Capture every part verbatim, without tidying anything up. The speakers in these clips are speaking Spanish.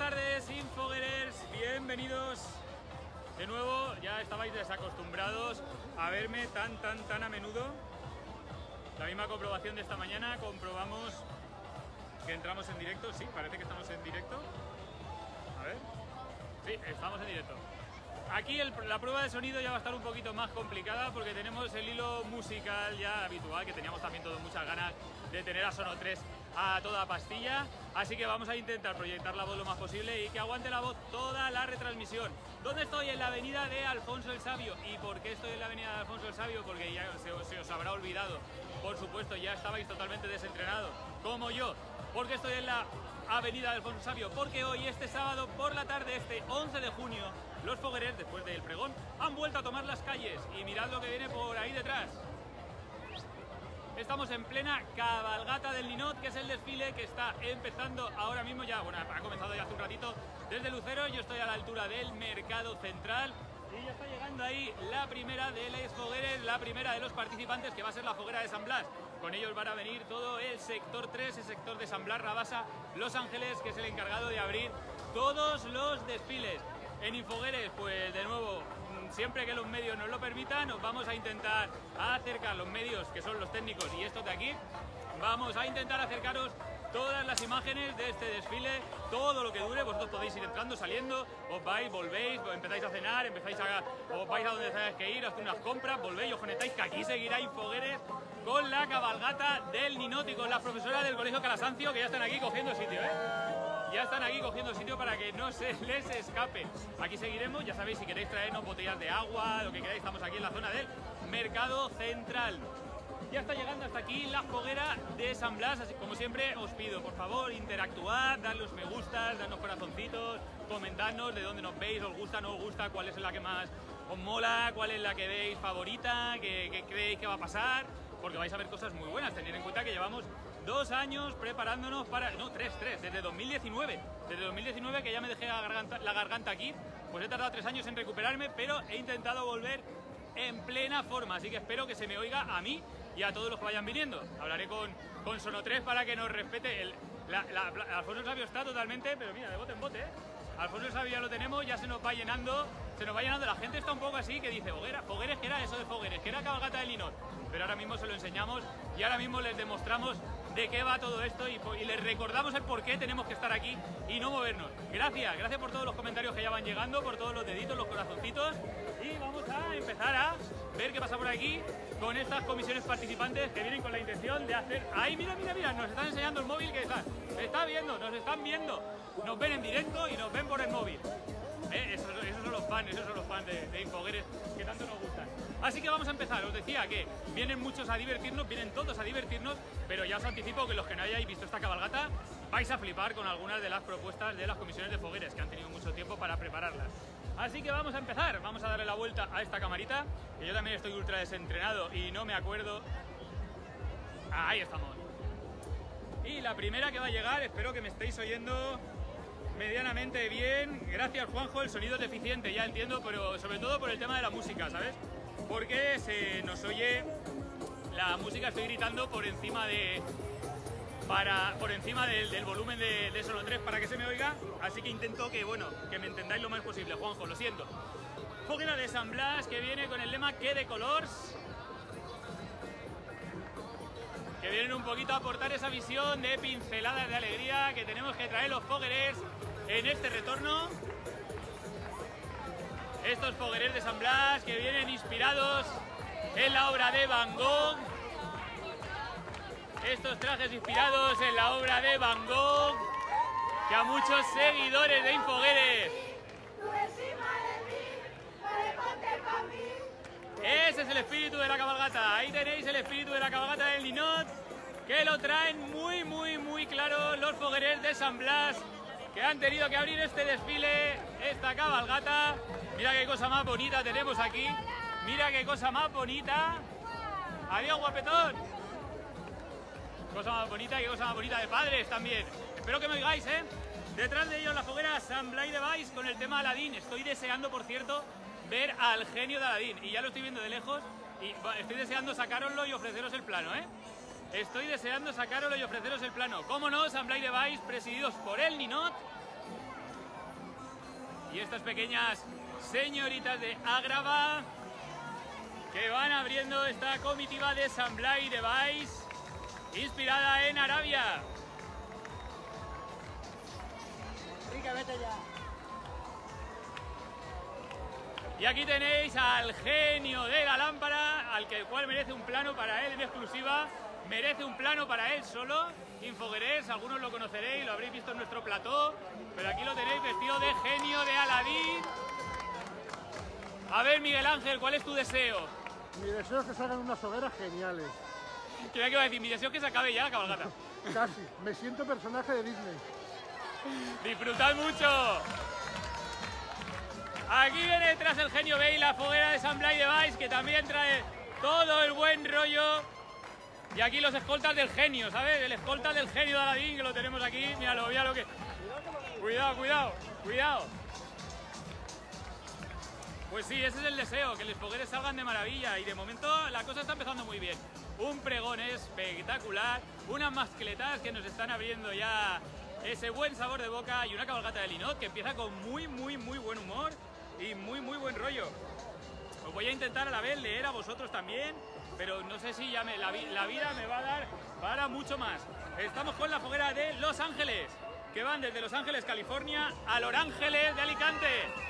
tardes, Infoguerers, bienvenidos de nuevo. Ya estabais desacostumbrados a verme tan, tan, tan a menudo. La misma comprobación de esta mañana, comprobamos que entramos en directo. Sí, parece que estamos en directo. A ver. Sí, estamos en directo. Aquí el, la prueba de sonido ya va a estar un poquito más complicada porque tenemos el hilo musical ya habitual, que teníamos también todos muchas ganas de tener a Sono tres a toda pastilla, así que vamos a intentar proyectar la voz lo más posible y que aguante la voz toda la retransmisión. ¿Dónde estoy? En la avenida de Alfonso el Sabio. ¿Y por qué estoy en la avenida de Alfonso el Sabio? Porque ya se, se os habrá olvidado, por supuesto, ya estabais totalmente desentrenados, como yo. ¿Por qué estoy en la avenida de Alfonso el Sabio? Porque hoy, este sábado por la tarde, este once de junio, los fogueres, después del pregón, han vuelto a tomar las calles. Y mirad lo que viene por ahí detrás. Estamos en plena cabalgata del Ninot, que es el desfile que está empezando ahora mismo ya, bueno, ha comenzado ya hace un ratito desde Lucero. Yo estoy a la altura del Mercado Central y ya está llegando ahí la primera de los fogueres, la primera de los participantes, que va a ser la foguera de San Blas. Con ellos van a venir todo el sector tres, el sector de San Blas, Rabasa, Los Ángeles, que es el encargado de abrir todos los desfiles. En Infogueres, pues de nuevo, siempre que los medios nos lo permitan, nos vamos a intentar acercar, los medios que son los técnicos y estos de aquí, vamos a intentar acercaros todas las imágenes de este desfile, todo lo que dure. Vosotros podéis ir entrando, saliendo, os vais, volvéis, empezáis a cenar, empezáis a, os vais a donde tengáis que ir, hacéis unas compras, volvéis, os conectáis, que aquí seguirá Infogueres con la cabalgata del Ninot y con las profesoras del Colegio Calasancio, que ya están aquí cogiendo sitio, ¿eh? Ya están aquí cogiendo sitio para que no se les escape. Aquí seguiremos, ya sabéis, si queréis traernos botellas de agua, lo que queráis, estamos aquí en la zona del Mercado Central. Ya está llegando hasta aquí la foguera de San Blas, así como siempre os pido, por favor, interactuad, dadle los me gustas, dadnos corazoncitos, comentadnos de dónde nos veis, os gusta, no os gusta, cuál es la que más os mola, cuál es la que veis favorita, que, que creéis que va a pasar, porque vais a ver cosas muy buenas. Tened en cuenta que llevamos dos años preparándonos para... No, tres, tres, desde dos mil diecinueve. Desde dos mil diecinueve, que ya me dejé la garganta, la garganta aquí, pues he tardado tres años en recuperarme, pero he intentado volver en plena forma, así que espero que se me oiga a mí y a todos los que vayan viniendo. Hablaré con, con Sono tres para que nos respete. El, la, la, la, Alfonso el Sabio está totalmente, pero mira, de bote en bote, ¿eh? Alfonso el Sabio ya lo tenemos, ya se nos va llenando, se nos va llenando. La gente está un poco así, que dice, Foguera, Fogueres, ¿qué era eso de Fogueres? ¿Qué era cabalgata del Ninot? Pero ahora mismo se lo enseñamos y ahora mismo les demostramos de qué va todo esto y, y les recordamos el por qué tenemos que estar aquí y no movernos. Gracias, gracias por todos los comentarios que ya van llegando, por todos los deditos, los corazoncitos, y vamos a empezar a ver qué pasa por aquí con estas comisiones participantes que vienen con la intención de hacer... ¡Ay, mira, mira, mira! Nos están enseñando el móvil que está, se está viendo, nos están viendo, nos ven en directo y nos ven por el móvil. ¿Eh? Esos, esos son los fans, esos son los fans de, de Infogueres que tanto nos gustan. Así que vamos a empezar. Os decía que vienen muchos a divertirnos, vienen todos a divertirnos, pero ya os anticipo que los que no hayáis visto esta cabalgata vais a flipar con algunas de las propuestas de las comisiones de Fogueres, que han tenido mucho tiempo para prepararlas. Así que vamos a empezar, vamos a darle la vuelta a esta camarita, que yo también estoy ultra desentrenado y no me acuerdo. Ahí estamos. Y la primera que va a llegar, espero que me estéis oyendo medianamente bien. Gracias, Juanjo, el sonido es deficiente, ya entiendo, pero sobre todo por el tema de la música, ¿sabes? Porque se nos oye la música, estoy gritando por encima de para por encima del, del volumen de, de Sono tres para que se me oiga, así que intento que, bueno, que me entendáis lo más posible. Juanjo, lo siento. Foguera de San Blas, que viene con el lema "Que de colors", que vienen un poquito a aportar esa visión de pinceladas de alegría que tenemos que traer los fogueres en este retorno. Estos fogueres de San Blas que vienen inspirados en la obra de Van Gogh. Estos trajes inspirados en la obra de Van Gogh, que a muchos seguidores de Infogueres... Ese es el espíritu de la cabalgata. Ahí tenéis el espíritu de la cabalgata del Ninot, que lo traen muy, muy, muy claro los fogueres de San Blas, que han tenido que abrir este desfile, esta cabalgata. Mira qué cosa más bonita tenemos aquí. Mira qué cosa más bonita. Adiós, guapetón. Cosa más bonita y cosa más bonita de padres también. Espero que me oigáis, ¿eh? Detrás de ellos la foguera San Blai de Vais con el tema Aladín. Estoy deseando, por cierto, ver al genio de Aladín. Y ya lo estoy viendo de lejos y estoy deseando sacároslo y ofreceros el plano, ¿eh? Estoy deseando sacároslo y ofreceros el plano. Cómo no, San Blai de Vais, presididos por el Ninot. y estas pequeñas señoritas de Agrava que van abriendo esta comitiva de San Blai de Baix, inspirada en Arabia. Rica, vete ya. Y aquí tenéis al genio de la lámpara, al que el cual merece un plano para él en exclusiva, merece un plano para él solo. Infoguerés, algunos lo conoceréis, lo habréis visto en nuestro plató, pero aquí lo tenéis vestido de genio de Aladín. A ver, Miguel Ángel, ¿cuál es tu deseo? Mi deseo es que salgan unas hogueras geniales. Creo que iba a decir, mi deseo es que se acabe ya la cabalgata. Casi, me siento personaje de Disney. ¡Disfrutad mucho! Aquí viene detrás el genio Bay, la foguera de San Blai de Baix, que también trae todo el buen rollo. Y aquí los escoltas del genio, ¿sabes? El escolta del genio de Aladín, que lo tenemos aquí. Míralo, míralo que... Cuidado, cuidado, cuidado. Pues sí, ese es el deseo, que los fogueres salgan de maravilla. Y de momento la cosa está empezando muy bien. Un pregón espectacular, unas mascletas que nos están abriendo ya ese buen sabor de boca y una cabalgata de Linot que empieza con muy, muy, muy buen humor y muy, muy buen rollo. Os voy a intentar a la vez leer a vosotros también, pero no sé si ya me, la, la vida me va a dar para mucho más. Estamos con la foguera de Los Ángeles, que van desde Los Ángeles, California, a Los Ángeles de Alicante.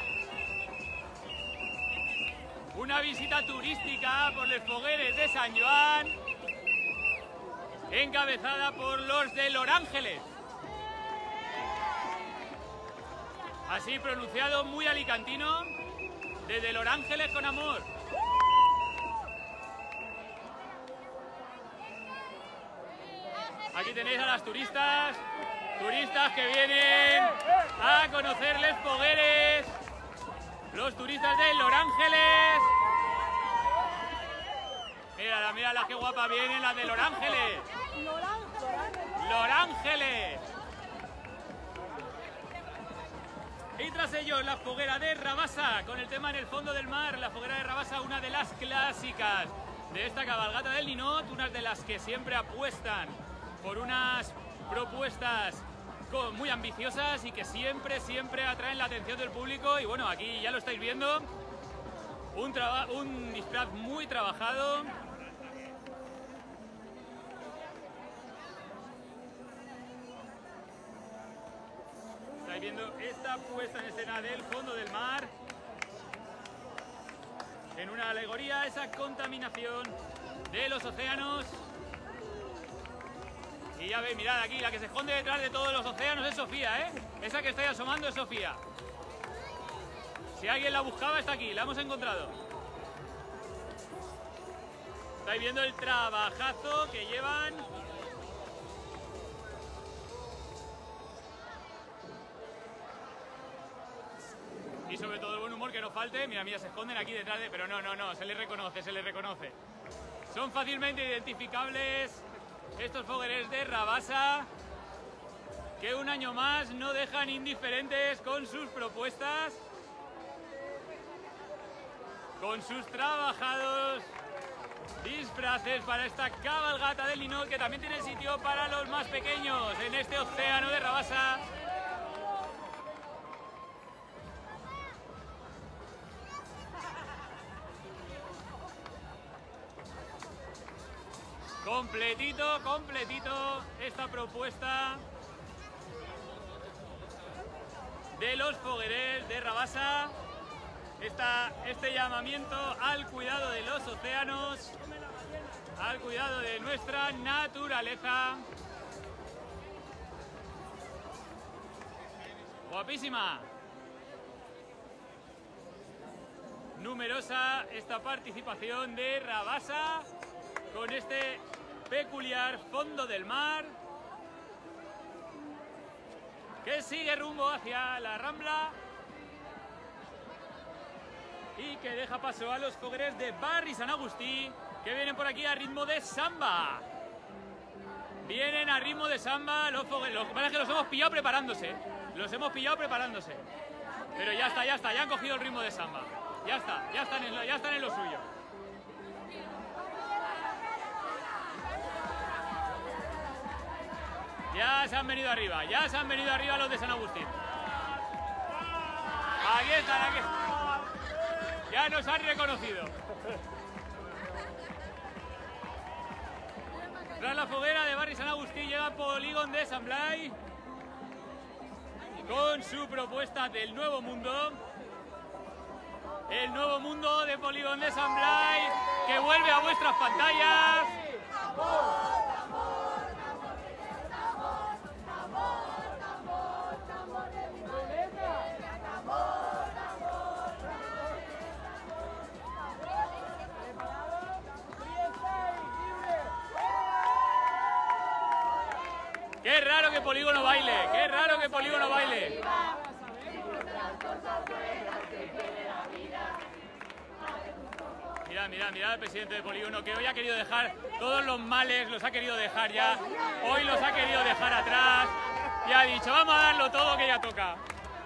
Una visita turística por los fogueres de San Joan, encabezada por los de Los Ángeles. Así pronunciado, muy alicantino, desde Los Ángeles con amor. Aquí tenéis a las turistas, turistas que vienen a conocerles fogueres. Los turistas de Los Ángeles. Mírala, mírala, qué guapa vienen las de Los Ángeles. Los Ángeles. Y tras ellos la foguera de Rabassa, con el tema En el fondo del mar. La foguera de Rabassa, una de las clásicas de esta cabalgata del Linot, una de las que siempre apuestan por unas propuestas muy ambiciosas y que siempre, siempre atraen la atención del público. Y bueno, aquí ya lo estáis viendo, un, un disfraz muy trabajado. Estáis viendo esta puesta en escena del fondo del mar, en una alegoría a esa contaminación de los océanos. Y ya veis, mirad aquí, la que se esconde detrás de todos los océanos es Sofía, ¿eh? Esa que estáis asomando es Sofía. Si alguien la buscaba, está aquí, la hemos encontrado. Estáis viendo el trabajazo que llevan. Y sobre todo el buen humor que no falte. Mira, mira, se esconden aquí detrás de... Pero no, no, no, se les reconoce, se les reconoce. Son fácilmente identificables estos fogueres de Rabassa, que un año más no dejan indiferentes con sus propuestas, con sus trabajados disfraces para esta cabalgata del Linot, que también tiene sitio para los más pequeños en este océano de Rabassa. Completito, completito esta propuesta de los fogueres de Rabassa, esta, este llamamiento al cuidado de los océanos, al cuidado de nuestra naturaleza. Guapísima. Numerosa esta participación de Rabassa con este peculiar fondo del mar que sigue rumbo hacia la Rambla y que deja paso a los fogueres de Barri San Agustí, que vienen por aquí a ritmo de samba. Vienen a ritmo de samba los fogueres. Lo que pasa es que los hemos pillado preparándose. Los hemos pillado preparándose. Pero ya está, ya está, ya han cogido el ritmo de samba. Ya está, ya están en lo, ya están en lo suyo. Ya se han venido arriba, ya se han venido arriba los de San Agustín. Aquí están, aquí. Ya nos han reconocido. Tras la foguera de Barri Sant Agustí llega Polígon de Sant Blai con su propuesta del Nuevo Mundo. El Nuevo Mundo de Polígon de Sant Blai que vuelve a vuestras pantallas. Qué raro que Polígono baile, qué raro que Polígono baile. Mirad, mirad, mirad al presidente de Polígono que hoy ha querido dejar todos los males, los ha querido dejar ya. Hoy los ha querido dejar atrás y ha dicho, vamos a darlo todo que ya toca.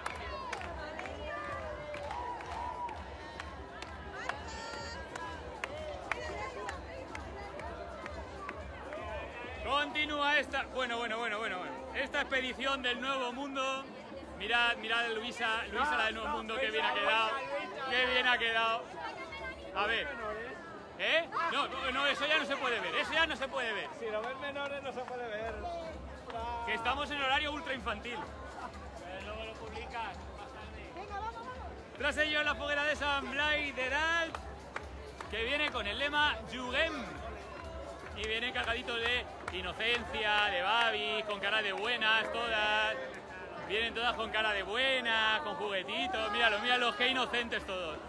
Continúa esta, bueno, bueno, bueno, bueno, bueno, esta expedición del Nuevo Mundo. Mirad, mirad a Luisa, Luisa la del Nuevo Mundo, qué bien ha quedado, qué bien ha quedado. A ver, ¿eh? No, no, eso ya no se puede ver, eso ya no se puede ver. Si lo ven menores no se puede ver. Que estamos en horario ultra infantil. Pero luego lo publicas. Tras ello la foguera de Sant Blai de Dalt, que viene con el lema Juguem. Y viene cargadito de inocencia, de babis, con cara de buenas todas. Vienen todas con cara de buenas, con juguetitos. Míralo, míralo, qué inocentes todos.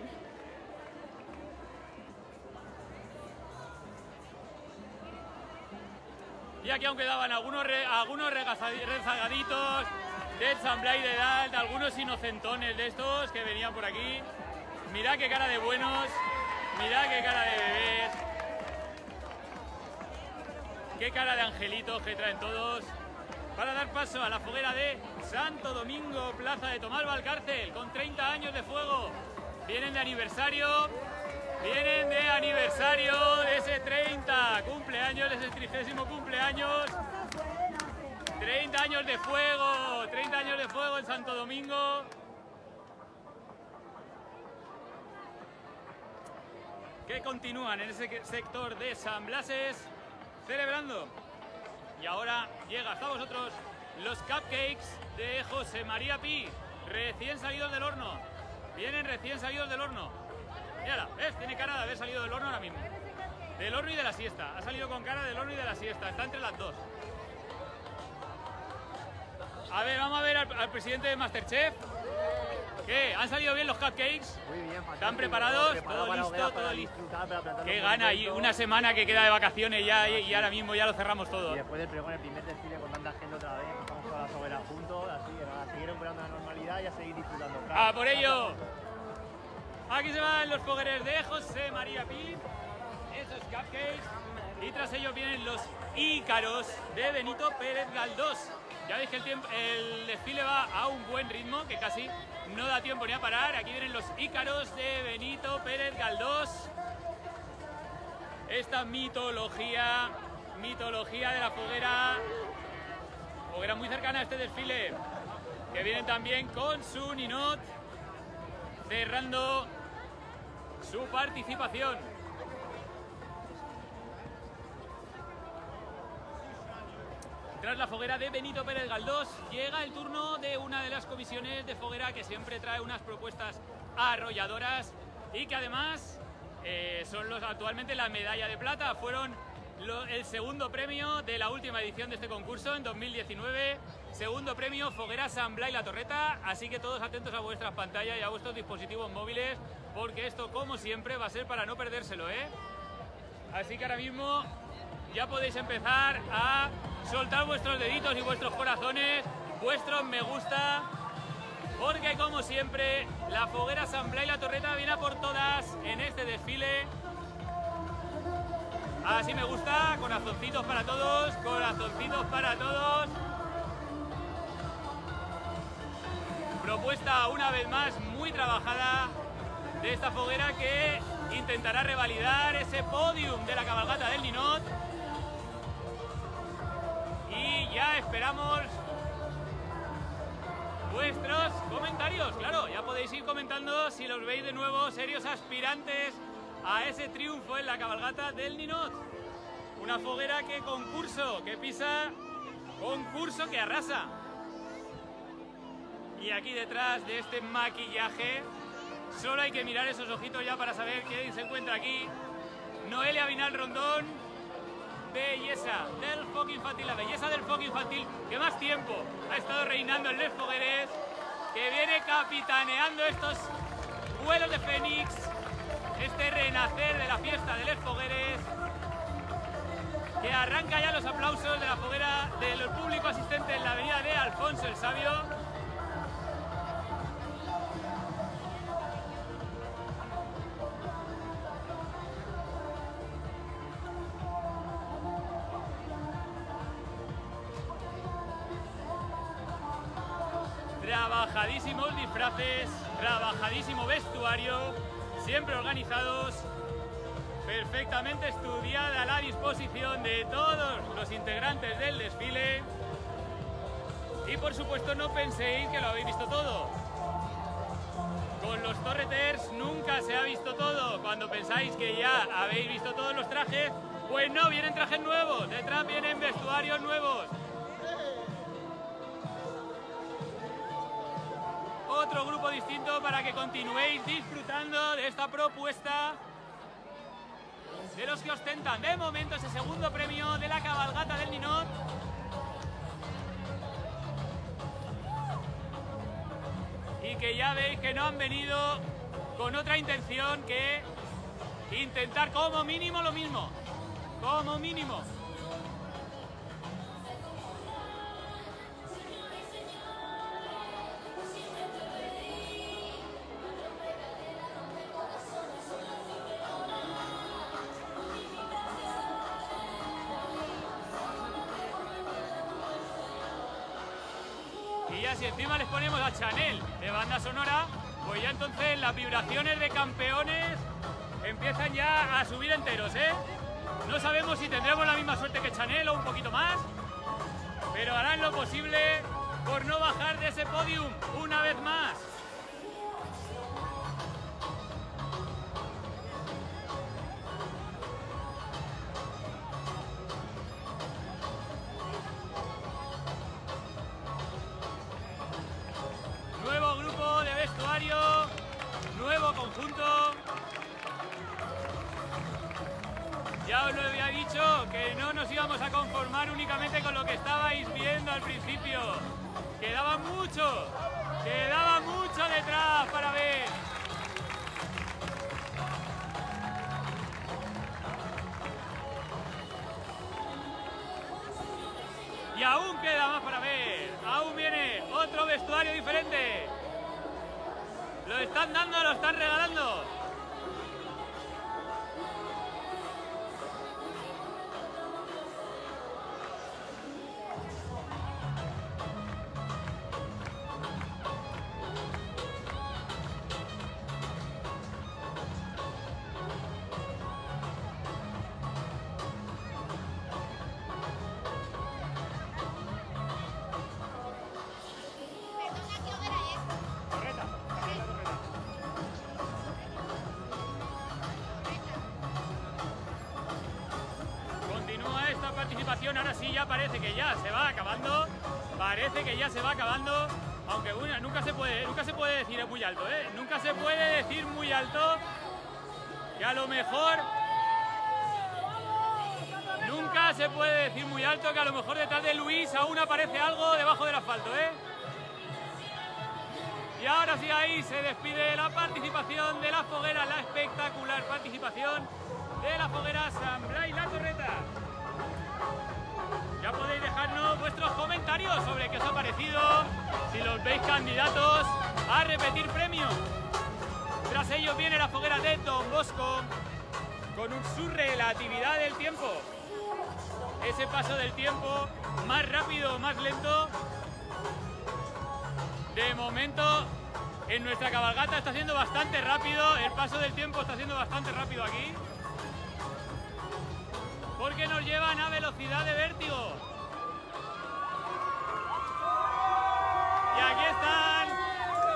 Y aquí aún quedaban algunos, re, algunos rezagaditos del Sant Blai de Dalt, algunos inocentones de estos que venían por aquí. Mirad qué cara de buenos, mirad qué cara de bebés. Qué cara de angelitos que traen todos para dar paso a la foguera de Santo Domingo, Plaza de Tomás Valcárcel, con treinta años de fuego. Vienen de aniversario, vienen de aniversario de ese treinta cumpleaños, de ese trigésimo cumpleaños. treinta años de fuego, treinta años de fuego en Santo Domingo. Que continúan en ese sector de San Blases celebrando. Y ahora llega hasta vosotros los cupcakes de José María Pi, recién salidos del horno. Vienen recién salidos del horno. Mírala, ¿ves? Tiene cara de haber salido del horno ahora mismo. Del horno y de la siesta. Ha salido con cara del horno y de la siesta. Está entre las dos. A ver, vamos a ver al, al presidente de Masterchef. ¿Qué? ¿Han salido bien los cupcakes? Muy bien, fantástico. ¿Están preparados? Preparado ¿Todo para listo? hoguera, ¿Todo para listo? disfrutar, para plantar Qué los gana, y monumentos. una semana que queda de vacaciones ya y, y ahora mismo ya lo cerramos todo. Y después del pregón, el primer desfile con tanta gente otra vez, estamos todas las hogueras juntos, así que nada, a seguir recuperando la normalidad y a seguir disfrutando. ¡A por ello! Aquí se van los fogueres de José María Pi, esos cupcakes, y tras ellos vienen los ícaros de Benito Pérez Galdós. Ya veis que el, tiempo, el desfile va a un buen ritmo, que casi no da tiempo ni a parar. Aquí vienen los ícaros de Benito Pérez Galdós. Esta mitología, mitología de la foguera, foguera muy cercana a este desfile, que vienen también con su ninot, cerrando su participación. Tras la foguera de Benito Pérez Galdós, llega el turno de una de las comisiones de foguera que siempre trae unas propuestas arrolladoras y que además eh, son los actualmente la medalla de plata. Fueron lo, el segundo premio de la última edición de este concurso en dos mil diecinueve. Segundo premio Foguera Sant Blai La Torreta. Así que todos atentos a vuestras pantallas y a vuestros dispositivos móviles, porque esto, como siempre, va a ser para no perdérselo, ¿eh? Así que ahora mismo ya podéis empezar a soltar vuestros deditos y vuestros corazones, vuestros me gusta, porque como siempre la foguera Sant Blai La Torreta viene a por todas en este desfile. Así me gusta, corazoncitos para todos, corazoncitos para todos. Propuesta una vez más muy trabajada de esta foguera que intentará revalidar ese podium de la cabalgata del Ninot. Y ya esperamos vuestros comentarios, claro, ya podéis ir comentando si los veis de nuevo serios aspirantes a ese triunfo en la cabalgata del Ninot. Una foguera que concurso, que pisa, concurso que arrasa. Y aquí detrás de este maquillaje, solo hay que mirar esos ojitos ya para saber quién se encuentra aquí. Noelia Vinal Rondón, belleza del foco infantil, la belleza del foco infantil que más tiempo ha estado reinando en Les Fogueres, que viene capitaneando estos vuelos de Fénix, este renacer de la fiesta de Les Fogueres, que arranca ya los aplausos de la foguera del público asistente en la avenida de Alfonso el Sabio. Trabajadísimos disfraces, trabajadísimo vestuario, siempre organizados, perfectamente estudiada la disposición de todos los integrantes del desfile. Y por supuesto no penséis que lo habéis visto todo. Con los Torreters nunca se ha visto todo. Cuando pensáis que ya habéis visto todos los trajes, pues no, vienen trajes nuevos, detrás vienen vestuarios nuevos. Otro grupo distinto para que continuéis disfrutando de esta propuesta de los que ostentan de momento ese segundo premio de la cabalgata del Ninot. Y que ya veis que no han venido con otra intención que intentar como mínimo lo mismo, como mínimo. Y ya si encima les ponemos a Chanel de banda sonora, pues ya entonces las vibraciones de campeones empiezan ya a subir enteros, ¿eh? No sabemos si tendremos la misma suerte que Chanel o un poquito más, pero harán lo posible por no bajar de ese podium una vez más. Nuevo conjunto. Ya os lo había dicho que no nos íbamos a conformar únicamente con lo que estabais viendo al principio. Quedaba mucho, quedaba mucho detrás para ver. Y aún queda más para ver. Aún viene otro vestuario diferente. Lo están dando, lo están regalando. Ahora sí ya parece que ya se va acabando, parece que ya se va acabando, aunque bueno, nunca se puede, nunca se puede decir muy alto, ¿eh? Nunca se puede decir muy alto que a lo mejor, nunca se puede decir muy alto que a lo mejor detrás de Luis aún aparece algo debajo del asfalto, ¿eh? Y ahora sí ahí se despide la participación de la foguera, la espectacular participación de la foguera San Blai La Torreta. Ya podéis dejarnos vuestros comentarios sobre qué os ha parecido, si los veis candidatos a repetir premio. Tras ello viene la foguera de Don Bosco con un, su relatividad del tiempo. Ese paso del tiempo, más rápido o más lento. De momento en nuestra cabalgata está siendo bastante rápido, el paso del tiempo está siendo bastante rápido aquí. Porque nos llevan a velocidad de vértigo. Y aquí están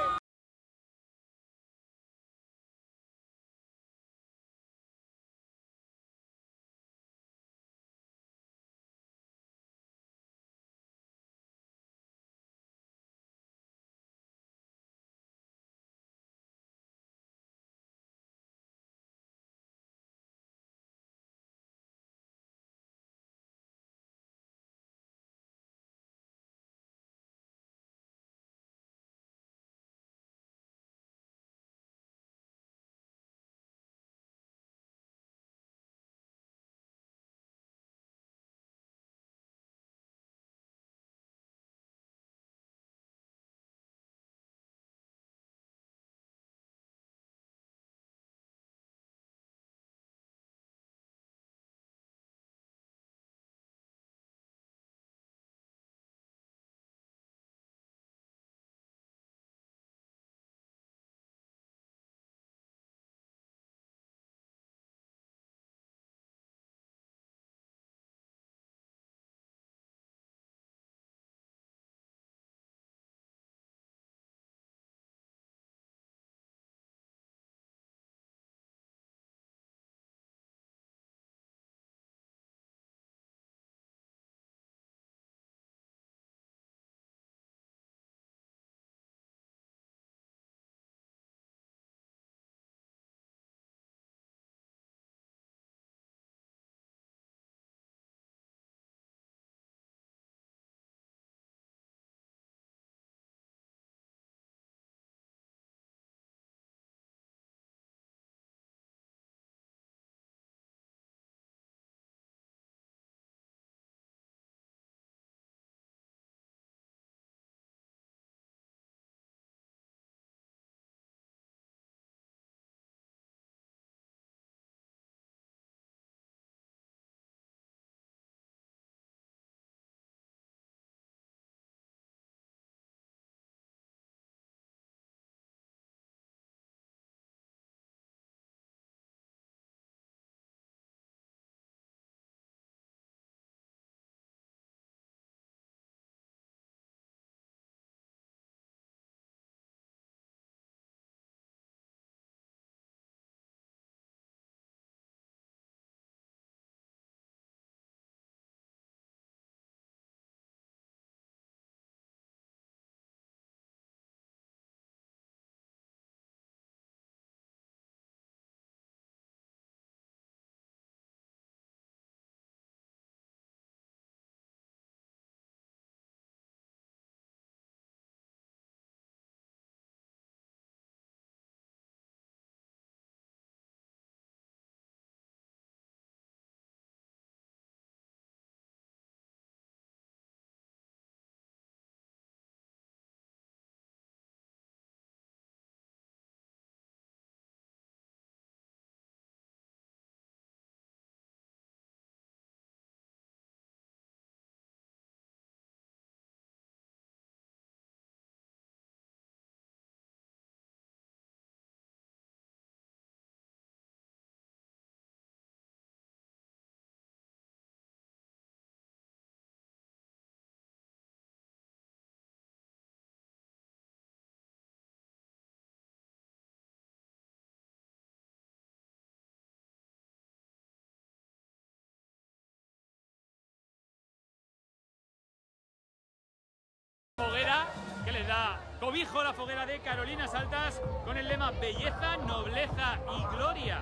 la cobijo, la foguera de Carolinas Altas, con el lema Belleza, Nobleza y Gloria.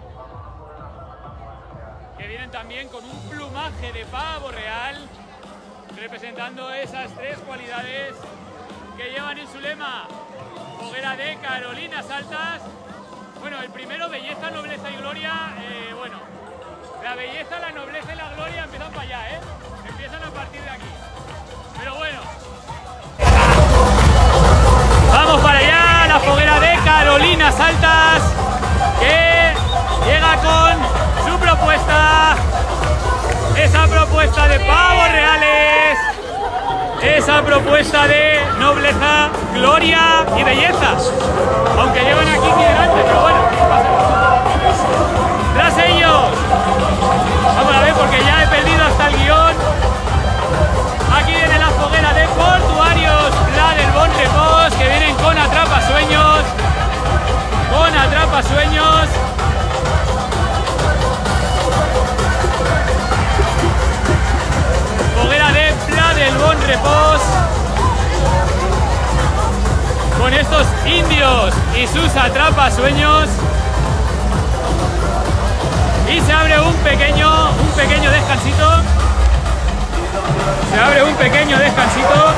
Que vienen también con un plumaje de pavo real, representando esas tres cualidades que llevan en su lema. Foguera de Carolinas Altas. Bueno, el primero, belleza, nobleza y gloria. Eh, bueno, la belleza, la nobleza y la gloria empiezan para allá, ¿eh? Empiezan a partir de aquí. Pero bueno. Vamos para allá, la foguera de Carolinas Altas, que llega con su propuesta. Esa propuesta de pavos reales. Esa propuesta de nobleza, gloria y belleza. Aunque llevan aquí delante, pero bueno, ¿qué pasa? Tras ellos, vamos a ver porque ya he perdido hasta el guión. Aquí viene la foguera de Portuarios, la del Bon Repos, que vienen con atrapasueños. Con atrapasueños. Foguera de Pla del Bon Repos, con estos indios y sus atrapasueños, y se abre un pequeño, un pequeño descansito, se abre un pequeño descansito.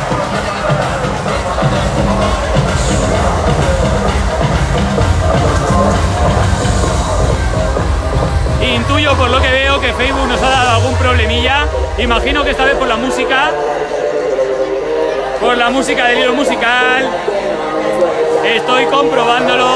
Intuyo por lo que veo que Facebook nos ha dado algún problemilla. Imagino que esta vez por la música. Por la música del hilo musical. Estoy comprobándolo.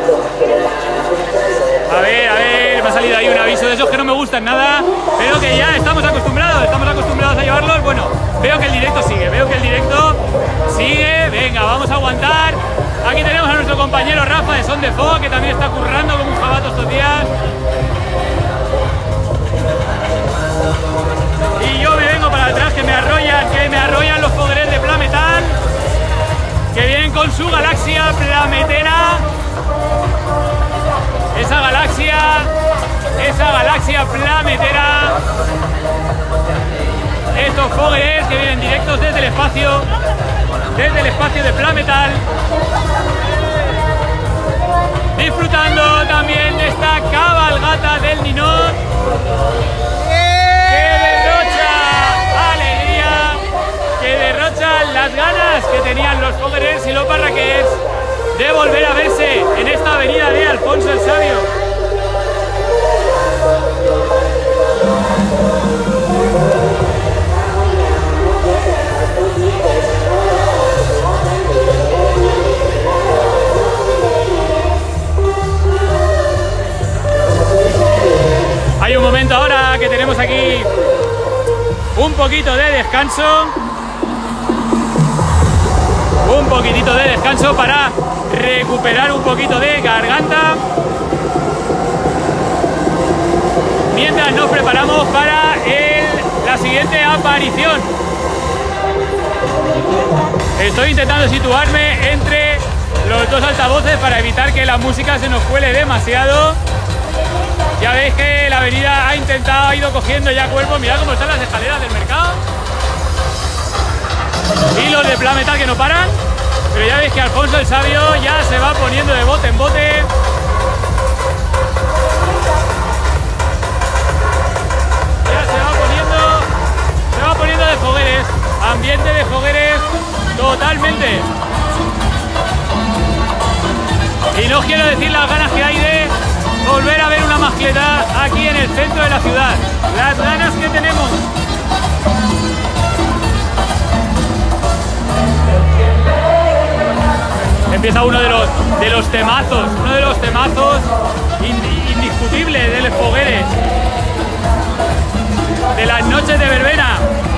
A ver, a ver, me ha salido ahí un aviso de esos que no me gustan nada, pero que ya estamos acostumbrados, estamos acostumbrados a llevarlos. Bueno, veo que el directo sigue, veo que el directo sigue. Venga, vamos a aguantar. Aquí tenemos a nuestro compañero Rafa de Son de Fo, que también está currando como un jabato estos días. Y yo me vengo para atrás, que me arrollan, que me arrollan los fogueres de Plametal, que vienen con su galaxia plametera. Esa galaxia, esa galaxia plametera. Estos fogueres que vienen directos desde el espacio, desde el espacio de Plametal. Disfrutando también de esta cabalgata del Ninot, que derrocha alegría, que derrocha las ganas que tenían los fogueres y los barraquers de volver a verse en esta avenida de Alfonso el Sabio. Hay un momento ahora que tenemos aquí un poquito de descanso. Un poquitito de descanso para recuperar un poquito de garganta, mientras nos preparamos para el, la siguiente aparición. Estoy intentando situarme entre los dos altavoces para evitar que la música se nos cuele demasiado. Ya veis que la avenida ha intentado, ha ido cogiendo ya cuerpo. Mirad cómo están las escaleras del mercado. Y los de Plametal que no paran. Pero ya veis que Alfonso el Sabio ya se va poniendo de bote en bote. Ya se va poniendo, se va poniendo de fogueres. Ambiente de fogueres totalmente. Y no os quiero decir las ganas que hay de volver a ver una mascleta aquí en el centro de la ciudad. Las ganas que tenemos. Empieza uno de los, de los temazos, uno de los temazos indiscutibles de los fogueres, de las noches de verbena.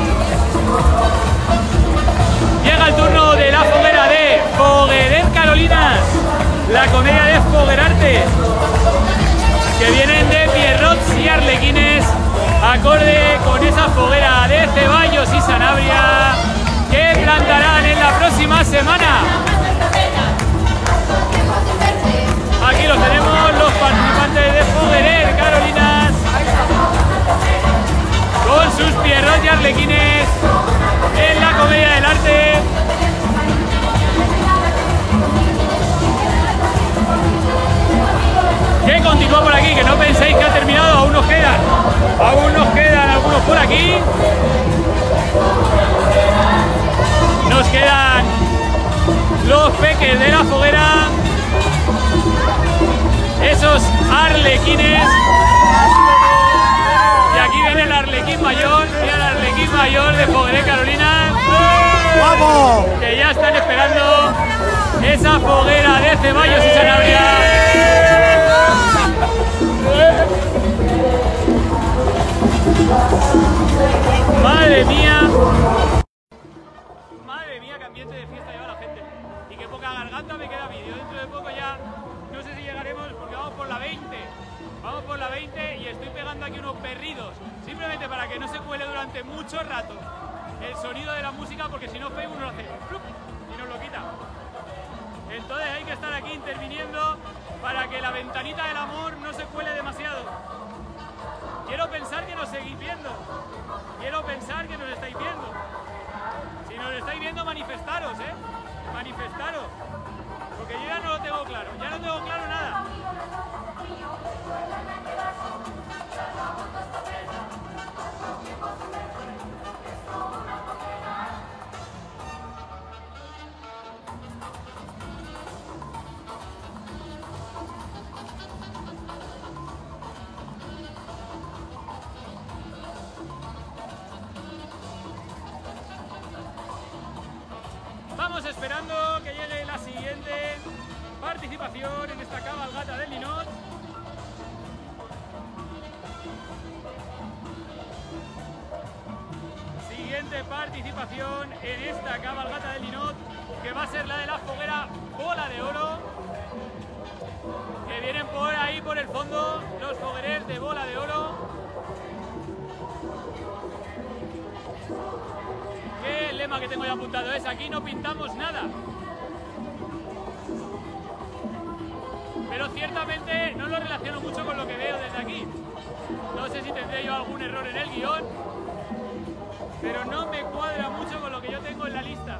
Llega el turno de la foguera de Fogueret Carolinas, la comedia de Foguerarte, que vienen de Pierrots y Arlequines, acorde con esa foguera de Ceballos y Sanabria que plantarán en la próxima semana. Aquí los tenemos, los participantes de Fogueret Carolinas, con sus Pierrots y Arlequines en la comedia del arte. Aún nos quedan algunos por aquí. Nos quedan los peques de la foguera. Esos arlequines. Y aquí viene el arlequín mayor. Mira el arlequín mayor de Fogueré Carolina. ¡Vamos! Que ya están esperando esa foguera de Ceballos y Sanabria. Madre mía. Madre mía, qué ambiente de fiesta lleva la gente. Y qué poca garganta me queda vídeo. Dentro de poco ya, no sé si llegaremos porque vamos por la veinte. Vamos por la veinte y estoy pegando aquí unos perridos. Simplemente para que no se cuele durante mucho rato el sonido de la música, porque si no Facebook nos lo hace ¡plup! Y nos lo quita. Entonces hay que estar aquí interviniendo para que la ventanita del amor no se cuele demasiado. Quiero pensar que nos seguís viendo. Quiero pensar que nos estáis viendo. Si nos estáis viendo, manifestaros, ¿eh? Manifestaros. Porque yo ya no lo tengo claro. Ya no tengo claro nada. Estamos esperando que llegue la siguiente participación en esta cabalgata del Linot. Siguiente participación en esta cabalgata del Linot, que va a ser la de la foguera Bola de Oro. Que vienen por ahí por el fondo los fogueres de Bola de Oro. Que el lema que tengo ya apuntado es: aquí no pintamos nada. Pero ciertamente no lo relaciono mucho con lo que veo desde aquí. No sé si tendré yo algún error en el guión, pero no me cuadra mucho con lo que yo tengo en la lista.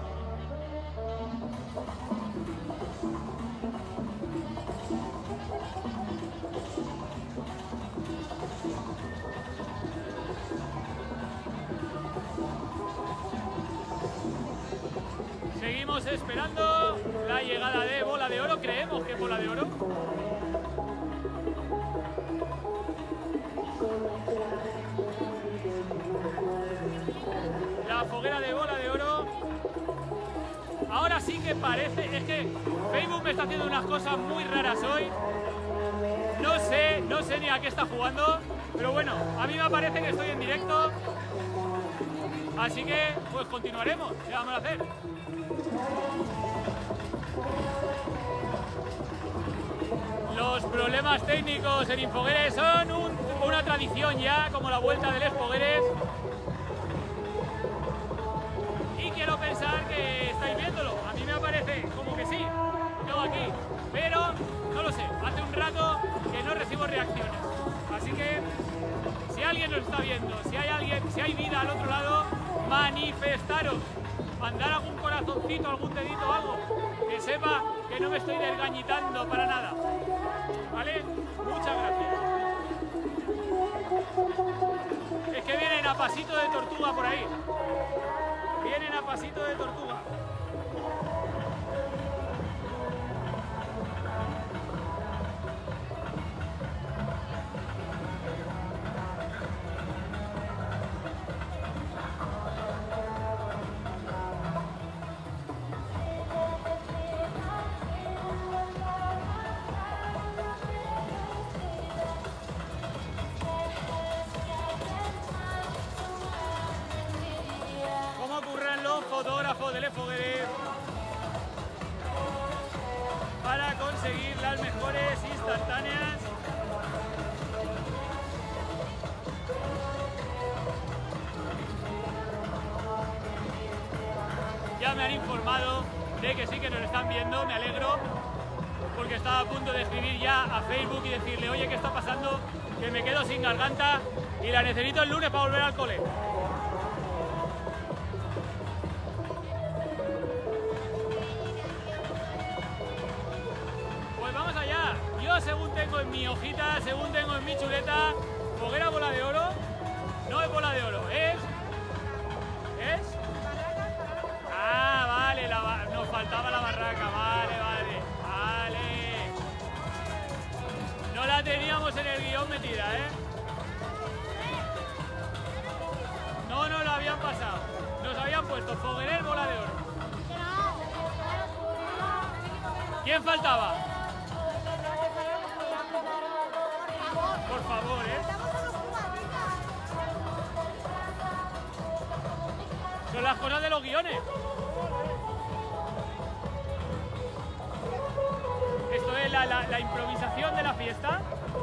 Seguimos esperando la llegada de Bola de Oro. Creemos que es Bola de Oro. La foguera de Bola de Oro. Ahora sí que parece... Es que Facebook me está haciendo unas cosas muy raras hoy. No sé, no sé ni a qué está jugando. Pero bueno, a mí me parece que estoy en directo. Así que, pues continuaremos. ¿Qué vamos a hacer? Los problemas técnicos en Infogueres son un, una tradición ya, como la vuelta del Exfogueres. Y quiero pensar que estáis viéndolo. A mí me parece como que sí, yo aquí. Pero, no lo sé, hace un rato que no recibo reacciones. Así que, si alguien nos está viendo, si hay alguien, si hay vida al otro lado, manifestaros. Mandar algún corazoncito, algún dedito o algo, que sepa que no me estoy desgañitando para nada. ¿Vale? Muchas gracias. Es que vienen a pasito de tortuga por ahí. Vienen a pasito de tortuga. Fotógrafos del Exfogueres para conseguir las mejores instantáneas. Ya me han informado de que sí que nos están viendo, me alegro, porque estaba a punto de escribir ya a Facebook y decirle: oye, ¿qué está pasando? Que me quedo sin garganta y la necesito el lunes para volver al cole. Según tengo en mi hojita, según tengo en mi chuleta, foguera Bola de Oro, No es bola de oro, es... ¿Es? Ah, vale, la ba... nos faltaba la barraca, vale, vale, vale. No la teníamos en el guión metida, ¿eh? No nos lo habían pasado. Nos habían puesto Foguerer, bola de oro. ¿Quién faltaba? Por favor, ¿eh? Son las cosas de los guiones. Esto es la, la, la improvisación de la fiesta.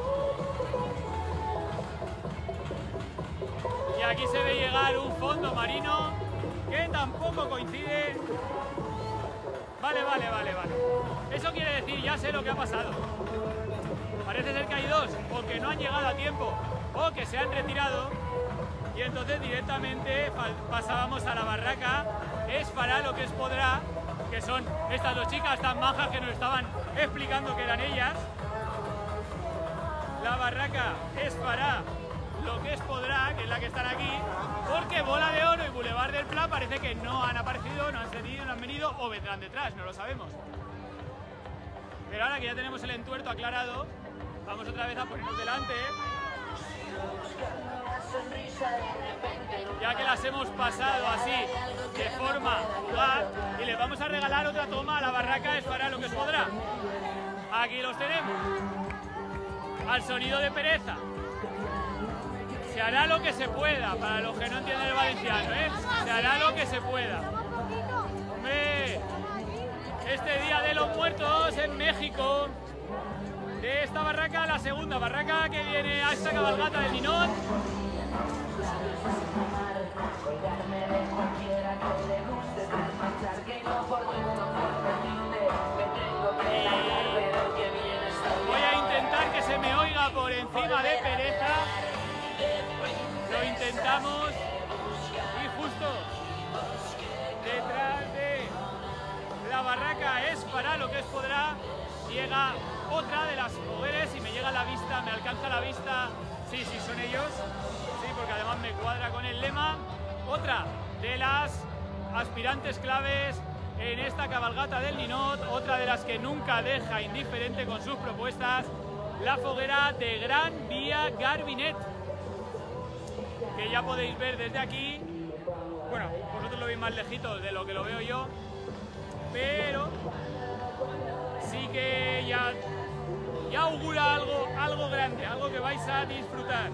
Y aquí se ve llegar un fondo marino que tampoco coincide. Vale, vale, vale, vale. Eso quiere decir, ya sé lo que ha pasado. Parece ser que hay dos, o que no han llegado a tiempo, o que se han retirado. Y entonces directamente pasábamos a la barraca. Es para lo que es podrá, que son estas dos chicas tan majas que nos estaban explicando que eran ellas. La barraca es para lo que es podrá, que es la que están aquí, porque Bola de Oro y Boulevard del Pla parece que no han aparecido, no han cedido, no han venido o vendrán detrás, no lo sabemos. Pero ahora que ya tenemos el entuerto aclarado, vamos otra vez a ponernos delante. Ya que las hemos pasado así, de forma fugaz, y les vamos a regalar otra toma a la barraca es para lo que os podrá. Aquí los tenemos. Al sonido de pereza. Se hará lo que se pueda, para los que no entienden el valenciano, ¿eh? Se hará lo que se pueda. Hombre, este Día de los Muertos en México, de esta barraca, la segunda barraca que viene a esta cabalgata del Ninot. Voy a intentar que se me oiga por encima de pereza. Lo intentamos y justo detrás de la barraca es para lo que es podrá llega otra de las fogueres y me llega a la vista, me alcanza la vista. Sí, sí, son ellos. Sí, porque además me cuadra con el lema. Otra de las aspirantes claves en esta cabalgata del Ninot, otra de las que nunca deja indiferente con sus propuestas, la foguera de Gran Vía Garbinet, que ya podéis ver desde aquí. Bueno, vosotros lo veis más lejitos de lo que lo veo yo, pero sí que ya, ya augura algo, algo grande, algo que vais a disfrutar.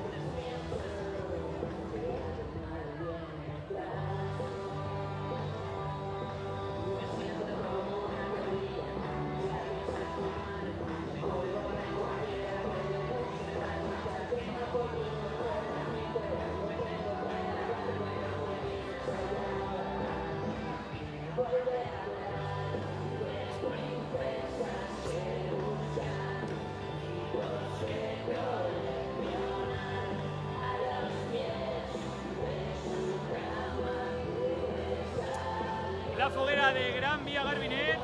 La foguera de Gran Vía Garbinet,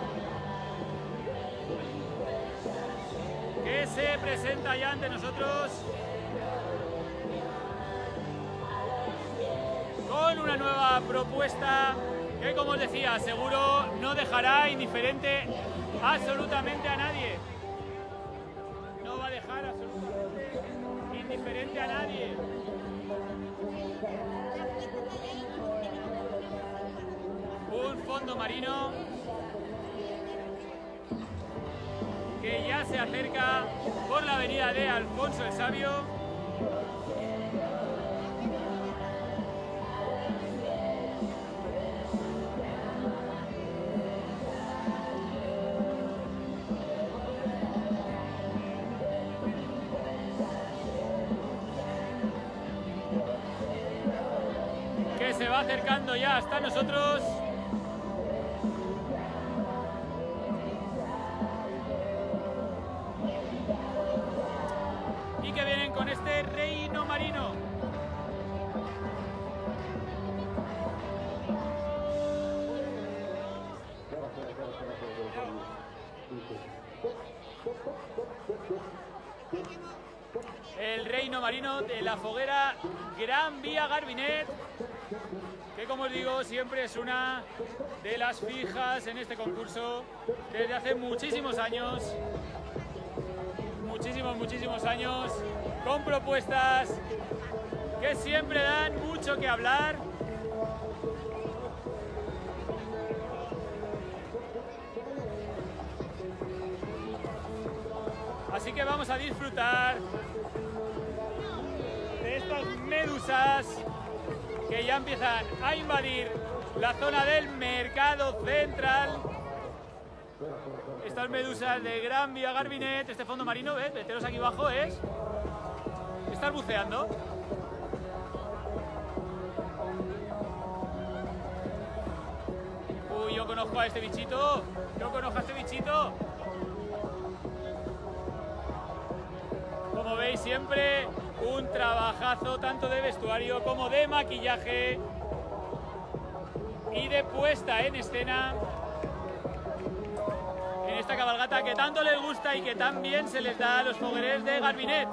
que se presenta ya ante nosotros con una nueva propuesta que, como os decía, seguro no dejará indiferente absolutamente a nadie. No va a dejar absolutamente indiferente a nadie. Un fondo marino que ya se acerca por la avenida de Alfonso el Sabio. Que se va acercando ya hasta nosotros. Y que vienen con este reino marino. el reino marino de la foguera Gran Vía Garbinet, que como os digo siempre es una de las fijas en este concurso desde hace muchísimos años, muchísimos, muchísimos años, con propuestas que siempre dan mucho que hablar. Así que vamos a disfrutar de estas medusas que ya empiezan a invadir la zona del mercado central. Estas medusas de Gran Vía Garbinet, este fondo marino, ¿ves? Meteros aquí abajo es estar buceando. Uy, yo conozco a este bichito, yo conozco a este bichito. Como veis, siempre un trabajazo tanto de vestuario como de maquillaje y de puesta en escena en esta cabalgata que tanto les gusta y que tan bien se les da a los fogueres de Garbinet.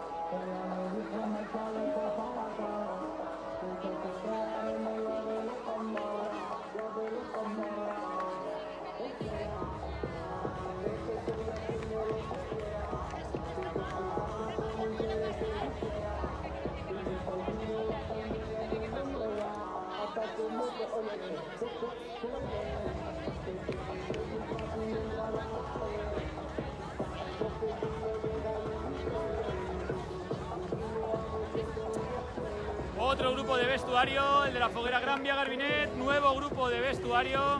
Otro grupo de vestuario, el de la foguera Gran Vía Garbinet, nuevo grupo de vestuario.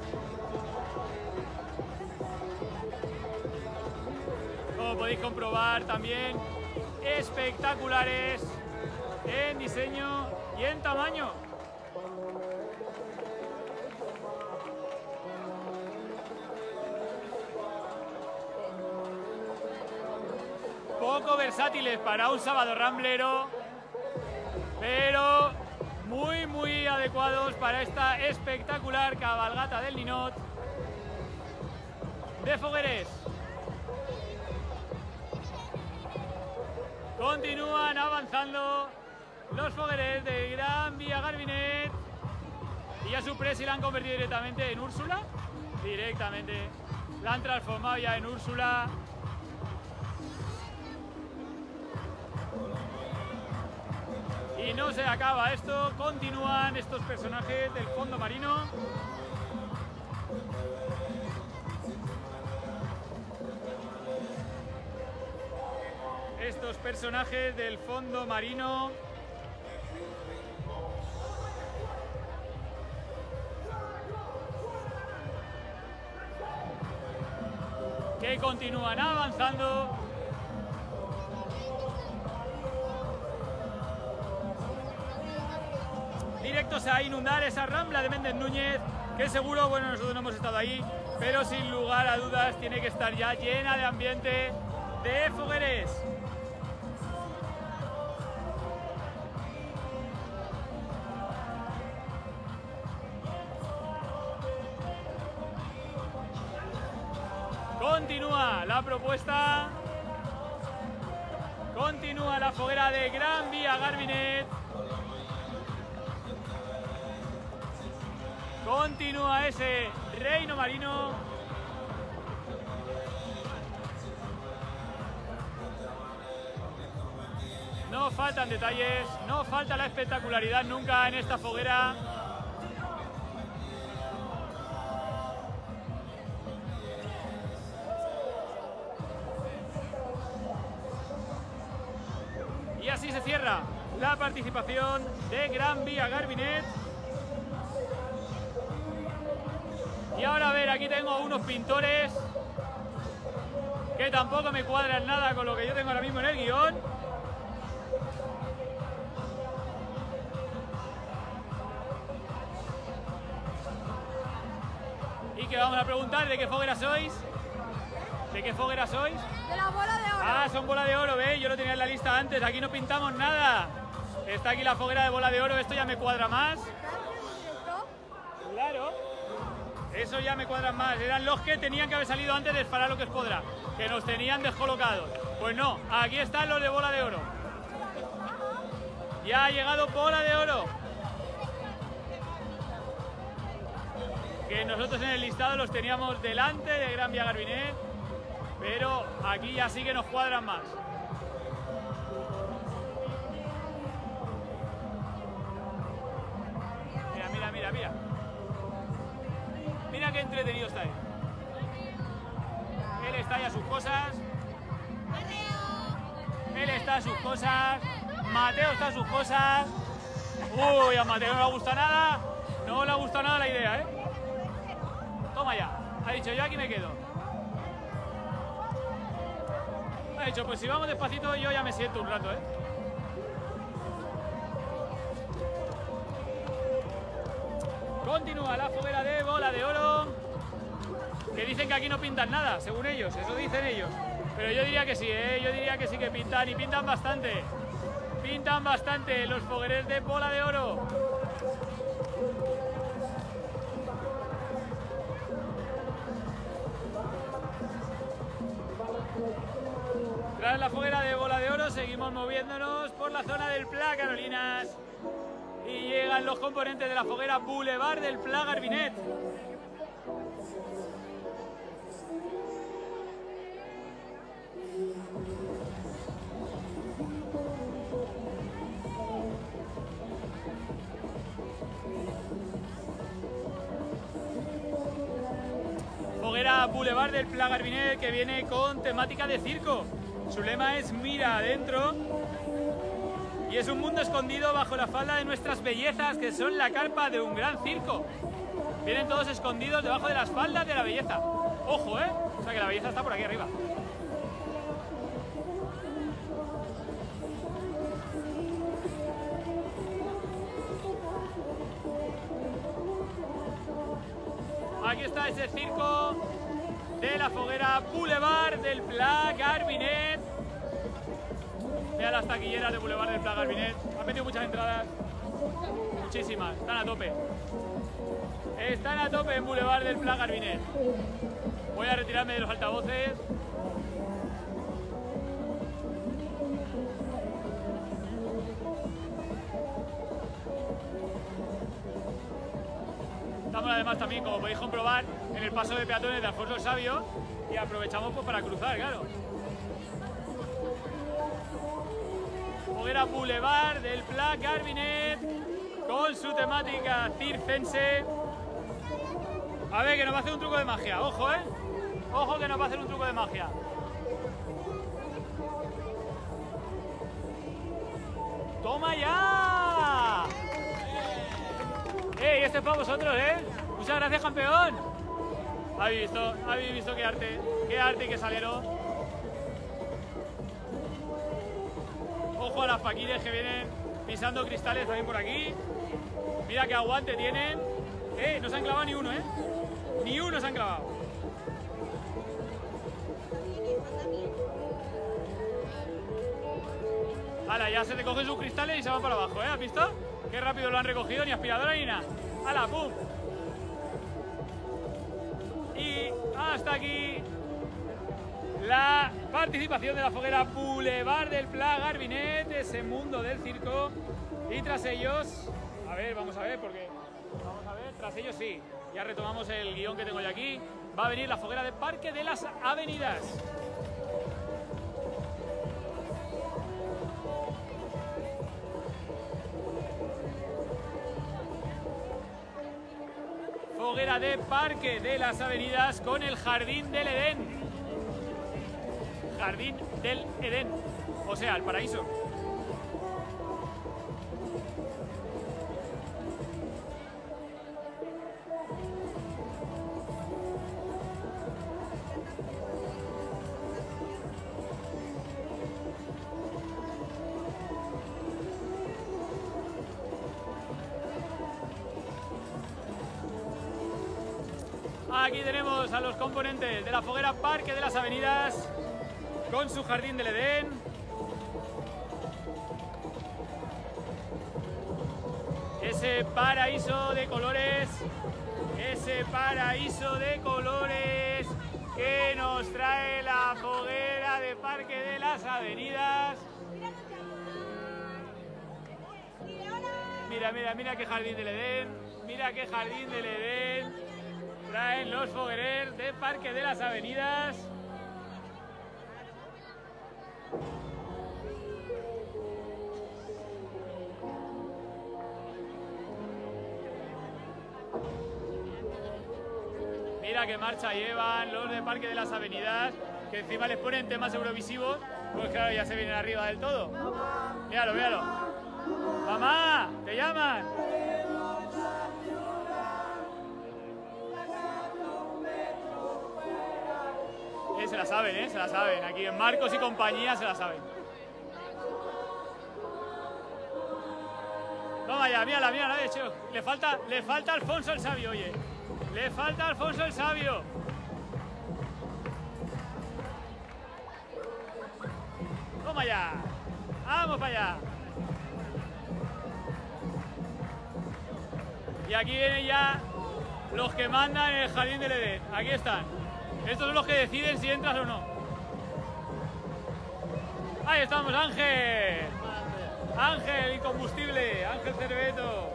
Como podéis comprobar también, espectaculares en diseño y en tamaño. Poco versátiles para un sábado ramblero, pero muy muy adecuados para esta espectacular cabalgata del Ninot de fogueres. Continúan avanzando los fogueres de Gran Vía Garbinet y a su presi la han convertido directamente en Úrsula, directamente la han transformado ya en Úrsula. Y no se acaba esto, continúan estos personajes del fondo marino. Estos personajes del fondo marino. Que continúan avanzando. Directos a inundar esa rambla de Méndez Núñez, que seguro, bueno, nosotros no hemos estado ahí, pero sin lugar a dudas tiene que estar ya llena de ambiente de fogueres. Continúa la propuesta, continúa la foguera de Gran Vía Garbinet. Continúa ese reino marino. No faltan detalles, no falta la espectacularidad nunca en esta foguera. Y así se cierra la participación de Gran Vía Garbinet. Y ahora a ver, aquí tengo unos pintores que tampoco me cuadran nada con lo que yo tengo ahora mismo en el guión. Y que vamos a preguntar de qué foguera sois. ¿De qué foguera sois? De la bola de oro. Ah, son bola de oro, ¿veis? Yo lo tenía en la lista antes, aquí no pintamos nada. Está aquí la foguera de bola de oro, esto ya me cuadra más. Claro. Eso ya me cuadran más. Eran los que tenían que haber salido antes de disparar lo que os podrá, que nos tenían descolocados. Pues no, aquí están los de bola de oro. Ya ha llegado bola de oro. Que nosotros en el listado los teníamos delante de Gran Vía Garbinet, pero aquí ya sí que nos cuadran más. Mira, mira, mira, mira. Mira qué entretenido está él. Él está ahí a sus cosas. Él está a sus cosas. Mateo está a sus cosas. Uy, a Mateo no le gusta nada. No le gusta nada la idea, ¿eh? Toma ya. Ha dicho, yo aquí me quedo. Ha dicho, pues si vamos despacito yo ya me siento un rato, ¿eh? Continúa la foguera de bola de oro. Que dicen que aquí no pintan nada, según ellos. Eso dicen ellos. Pero yo diría que sí, ¿eh? Yo diría que sí que pintan y pintan bastante. Pintan bastante los fogueres de bola de oro. Tras la foguera de bola de oro seguimos moviéndonos por la zona del Pla Carolinas y llegan los componentes de la foguera Boulevard del Pla Garbinet. Foguera Boulevard del Pla Garbinet que viene con temática de circo. Su lema es mira adentro y es un mundo escondido bajo la falda de nuestras bellezas que son la carpa de un gran circo. Vienen todos escondidos debajo de las faldas de la belleza. Ojo, ¿eh? O sea que la belleza está por aquí arriba. Aquí está ese circo de la foguera Boulevard del Pla Garbinet. Vean las taquilleras de Boulevard del Pla Garbinet. Han metido muchas entradas. Muchísimas. Están a tope. Están a tope en Boulevard del Pla Garbinet. Voy a retirarme de los altavoces. Estamos además también, como podéis comprobar, en el paso de peatones de Alfonso el Sabio y aprovechamos pues para cruzar, claro. Foguera Boulevard del Pla Garbinet con su temática circense. A ver, que nos va a hacer un truco de magia, ojo, ¿eh? Ojo que nos va a hacer un truco de magia. ¡Toma ya! ¡Ey, este es para vosotros, eh! Muchas gracias, campeón. ¿Habéis visto? ¿Habéis visto qué arte? ¡Qué arte y qué salero! Ojo a las faquires que vienen pisando cristales también por aquí. Mira qué aguante tienen. ¡Eh! No se han clavado ni uno, ¿eh? Ni uno se han clavado. ¡Hala! Ya se te cogen sus cristales y se van para abajo, ¿eh? ¿Has visto? Qué rápido lo han recogido, ni aspiradora ni nada. ¡Hala, pum! Y hasta aquí la participación de la foguera Boulevard del Pla Garbinet, ese mundo del circo. Y tras ellos, a ver, vamos a ver, porque vamos a ver, tras ellos sí, ya retomamos el guión que tengo yo aquí. Va a venir la foguera de Parque de las Avenidas. Foguera de Parque de las Avenidas con el Jardín del Edén. Jardín del Edén, o sea, el paraíso. Aquí tenemos a los componentes de la foguera Parque de las Avenidas con su Jardín del Edén. Ese paraíso de colores, ese ese paraíso de colores que nos trae la foguera de Parque de las Avenidas. Mira, mira, mira qué jardín del Edén, mira qué jardín del Edén traen los foguerers de Parque de las Avenidas. Mira qué marcha llevan los de Parque de las Avenidas, que encima les ponen temas eurovisivos, pues claro, ya se vienen arriba del todo. Míralo, míralo. ¡Mamá! ¡Te llaman! Eh, se la saben, ¿eh? Se la saben. Aquí en Marcos y compañía se la saben. Toma ya, mírala, mírala, de hecho. Le falta, le falta Alfonso el Sabio, oye. Le falta Alfonso el Sabio. Toma ya. Vamos para allá. Y aquí vienen ya los que mandan en el jardín del Edén. Aquí están. Estos son los que deciden si entras o no. Ahí estamos, Ángel. Ángel, incombustible. Ángel Cerveto.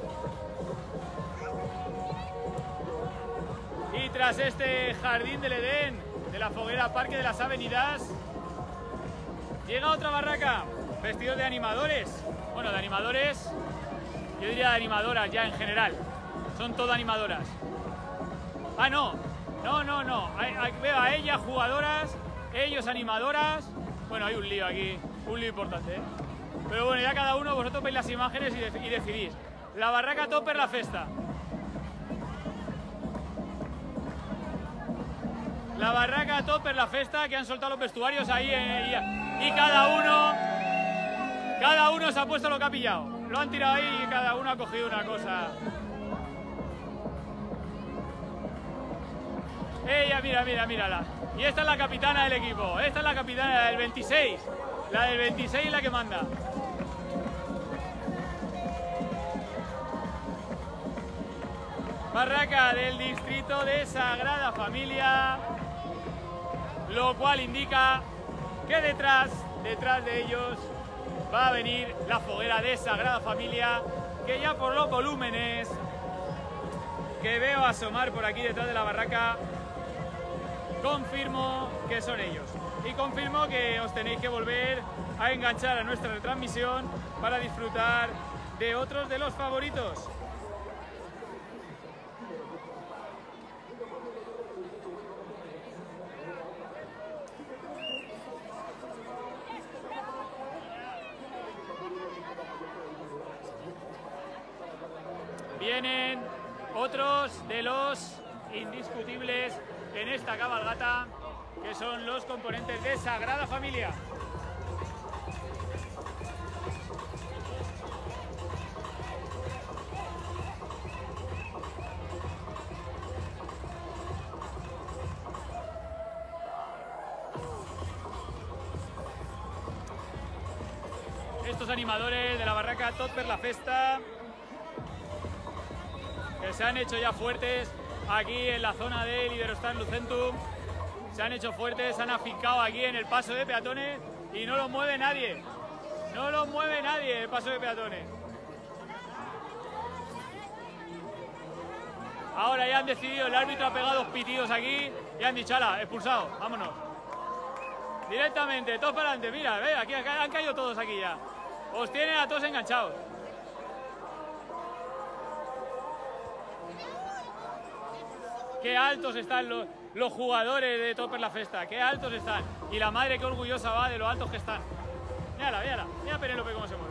Y tras este jardín del Edén, de la foguera Parque de las Avenidas, llega otra barraca, vestidos de animadores. Bueno, de animadores, yo diría de animadoras ya en general. Son todo animadoras. Ah, no, no, no, no. Hay, hay, veo a ellas jugadoras, ellos animadoras. Bueno, hay un lío aquí, un lío importante, ¿eh? Pero bueno, ya cada uno, vosotros veis las imágenes y, de, y decidís. La barraca Topper la Festa. La barraca Topper la Festa, que han soltado los vestuarios ahí eh, y, y cada uno, cada uno se ha puesto lo que ha pillado. Lo han tirado ahí y cada uno ha cogido una cosa. Ella, mira, mira, mírala. Y esta es la capitana del equipo. Esta es la capitana del veintiséis. La del veintiséis es la que manda. Barraca del distrito de Sagrada Familia, lo cual indica que detrás, detrás de ellos va a venir la foguera de Sagrada Familia, que ya por los volúmenes que veo asomar por aquí detrás de la barraca, confirmo que son ellos. Y confirmo que os tenéis que volver a enganchar a nuestra retransmisión para disfrutar de otros de los favoritos. Vienen otros de los indiscutibles en esta cabalgata, que son los componentes de Sagrada Familia. Estos animadores de la barraca Topper la Festa, que se han hecho ya fuertes aquí en la zona del Iberostar Lucentum, se han hecho fuertes, se han afincado aquí en el paso de peatones y no los mueve nadie, no los mueve nadie el paso de peatones. Ahora ya han decidido, el árbitro ha pegado dos pitidos aquí y han dicho, ala, expulsado, vámonos. Directamente, todos para adelante, mira, ve, aquí han caído todos aquí ya. Os tienen a todos enganchados. Qué altos están los, los jugadores de Topper la Festa, qué altos están. Y la madre qué orgullosa va de lo altos que están. Mírala, mírala, mira Penélope cómo se mueve.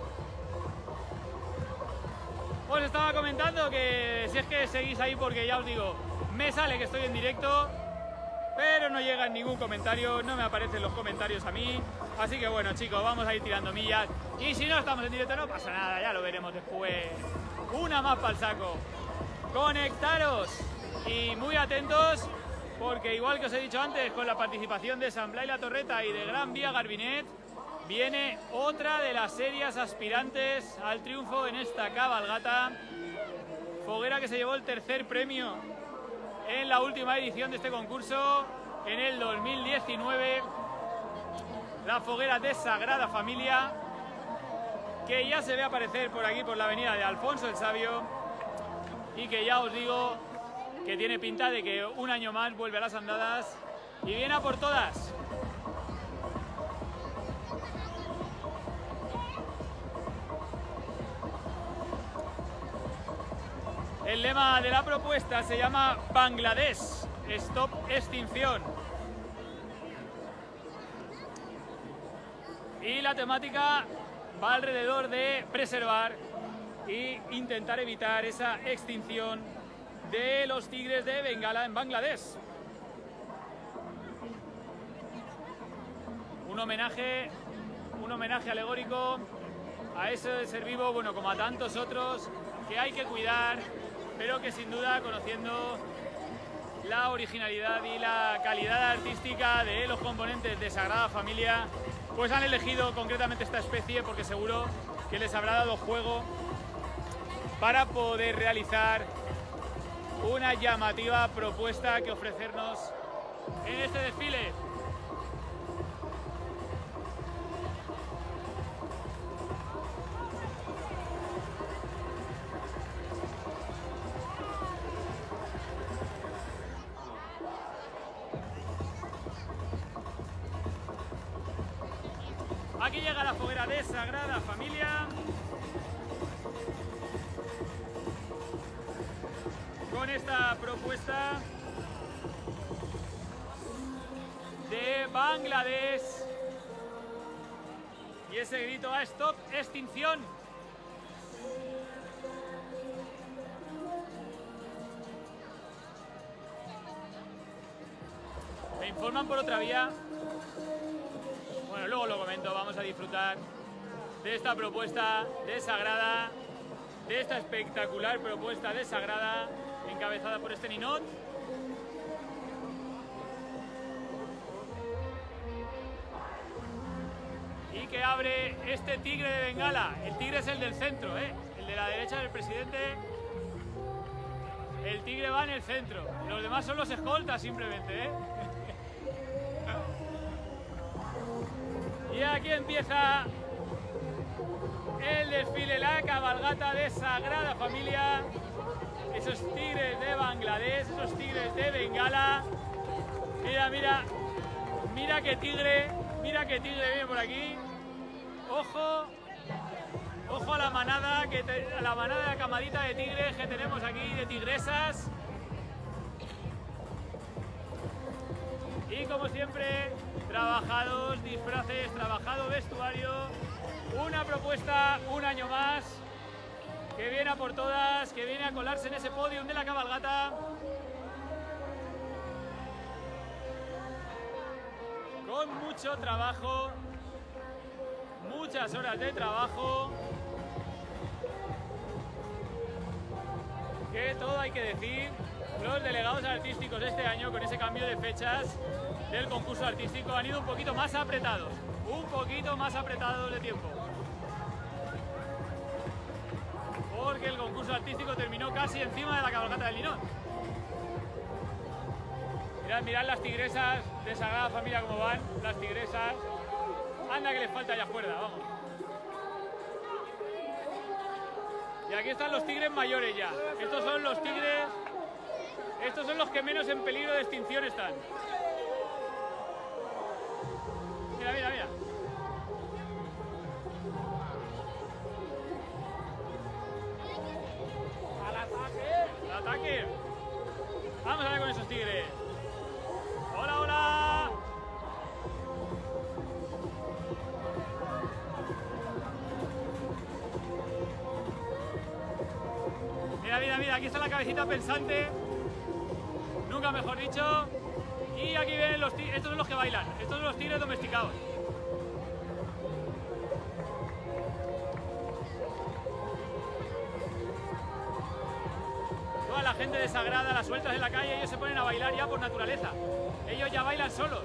Os estaba comentando que si es que seguís ahí, porque ya os digo, me sale que estoy en directo, pero no llega ningún comentario, no me aparecen los comentarios a mí. Así que bueno, chicos, vamos a ir tirando millas. Y si no estamos en directo no pasa nada, ya lo veremos después. Una más para el saco. Conectaros. Y muy atentos, porque igual que os he dicho antes, con la participación de San Blai La Torreta y de Gran Vía Garbinet, viene otra de las serias aspirantes al triunfo en esta cabalgata. foguera que se llevó el tercer premio en la última edición de este concurso, en el dos mil diecinueve. La foguera de Sagrada Familia, que ya se ve aparecer por aquí, por la avenida de Alfonso el Sabio, y que ya os digo que tiene pinta de que un año más vuelve a las andadas y viene a por todas. El lema de la propuesta se llama Bangladesh, Stop Extinción. Y la temática va alrededor de preservar e intentar evitar esa extinción de los tigres de Bengala en Bangladesh. Un homenaje, un homenaje alegórico a ese ser vivo, bueno, como a tantos otros que hay que cuidar, pero que sin duda, conociendo la originalidad y la calidad artística de los componentes de Sagrada Familia, pues han elegido concretamente esta especie porque seguro que les habrá dado juego para poder realizar una llamativa propuesta que ofrecernos en este desfile. Aquí llega la foguera de Sagrada Familia, con esta propuesta de Bangladesh y ese grito a Stop Extinción. Me informan por otra vía. Bueno, luego lo comento, vamos a disfrutar de esta propuesta de Sagrada, de esta espectacular propuesta de Sagrada, encabezada por este ninot. Y que abre este tigre de Bengala. El tigre es el del centro, ¿eh? El de la derecha del presidente. El tigre va en el centro. Los demás son los escoltas simplemente, ¿eh? Y aquí empieza el desfile, la cabalgata de Sagrada Familia. Esos tigres de Bangladesh, esos tigres de Bengala. Mira, mira, mira qué tigre, mira qué tigre viene por aquí. Ojo, ojo a la manada, que te, a la manada de camadita de tigres que tenemos aquí, de tigresas. Y como siempre, trabajados disfraces, trabajado vestuario, una propuesta un año más, que viene a por todas, que viene a colarse en ese podium de la cabalgata. Con mucho trabajo, muchas horas de trabajo, que todo hay que decir, los delegados artísticos este año, con ese cambio de fechas del concurso artístico, han ido un poquito más apretados, un poquito más apretados de tiempo. Porque el concurso artístico terminó casi encima de la cabalgata del Linot. Mirad, mirad las tigresas de Sagrada Familia cómo van, las tigresas. Anda que les falta ya cuerda, vamos. Y aquí están los tigres mayores ya. Estos son los tigres, estos son los que menos en peligro de extinción están. Mira, mira, mira. ¡Al ataque! ¡Al ataque! Vamos a ver con esos tigres. ¡Hola, hola! Mira, mira, mira, aquí está la cabecita pensante. Nunca mejor dicho. Y aquí vienen los tigres, estos son los que bailan, estos son los tigres domesticados. Toda la gente de Sagrada, las sueltas en la calle, ellos se ponen a bailar ya por naturaleza. Ellos ya bailan solos.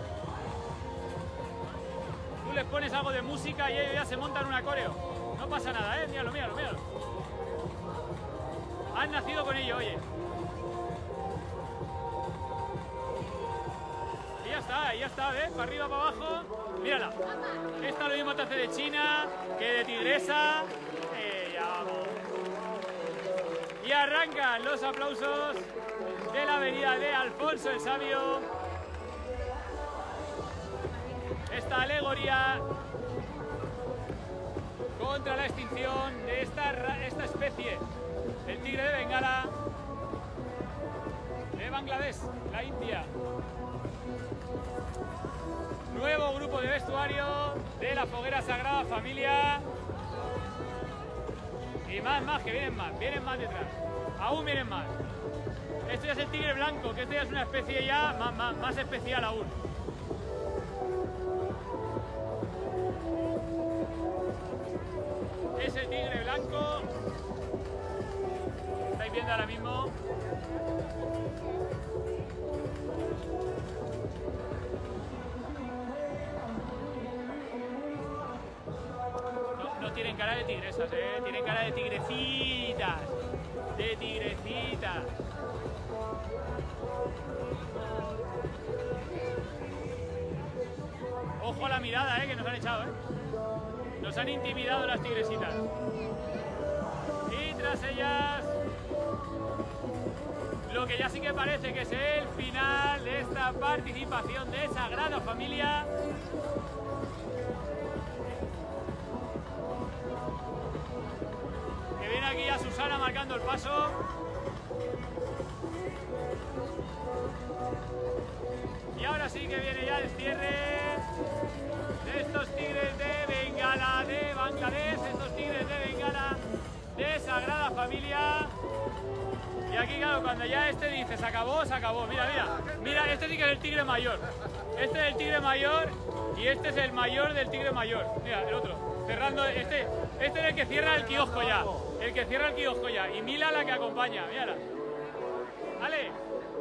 Tú les pones algo de música y ellos ya se montan un coreo. No pasa nada, ¿eh? Míralo, míralo, míralo. han nacido con ello, oye. Y ya está, ya está, ¿ves? Para arriba, para abajo. Mírala. Esta lo mismo te hace de china que de tigresa. Eh, ya vamos. Y arrancan los aplausos de la avenida de Alfonso el Sabio. Esta alegoría contra la extinción de esta, esta especie, el tigre de Bengala, de Bangladesh, la India. Nuevo grupo de vestuario de la Foguera Sagrada Familia. Y más, más, que vienen más, vienen más detrás. Aún vienen más. Esto ya es el tigre blanco, que esto ya es una especie ya más, más, más especial aún. Es el tigre blanco. Estáis viendo ahora mismo. No, no tienen cara de tigresas, ¿eh? Tienen cara de tigrecitas. De tigrecitas. Ojo a la mirada, ¿eh? Que nos han echado, ¿eh? Nos han intimidado las tigresitas. Y tras ellas, lo que ya sí que parece que es el final de esta participación de Sagrada Familia. Que viene aquí ya Susana marcando el paso. Y ahora sí que viene ya el cierre de estos tigres de Bengala de Bangladesh, estos tigres de Bengala de Sagrada Familia. Y aquí, claro, cuando ya este dice se acabó, se acabó. Mira, mira, mira, este sí que es el tigre mayor. Este es el tigre mayor y este es el mayor del tigre mayor. Mira, el otro, cerrando, este, este es el que cierra el kiosco ya. El que cierra el kiosco ya. Y Mila la que acompaña, mírala. ¡Ale!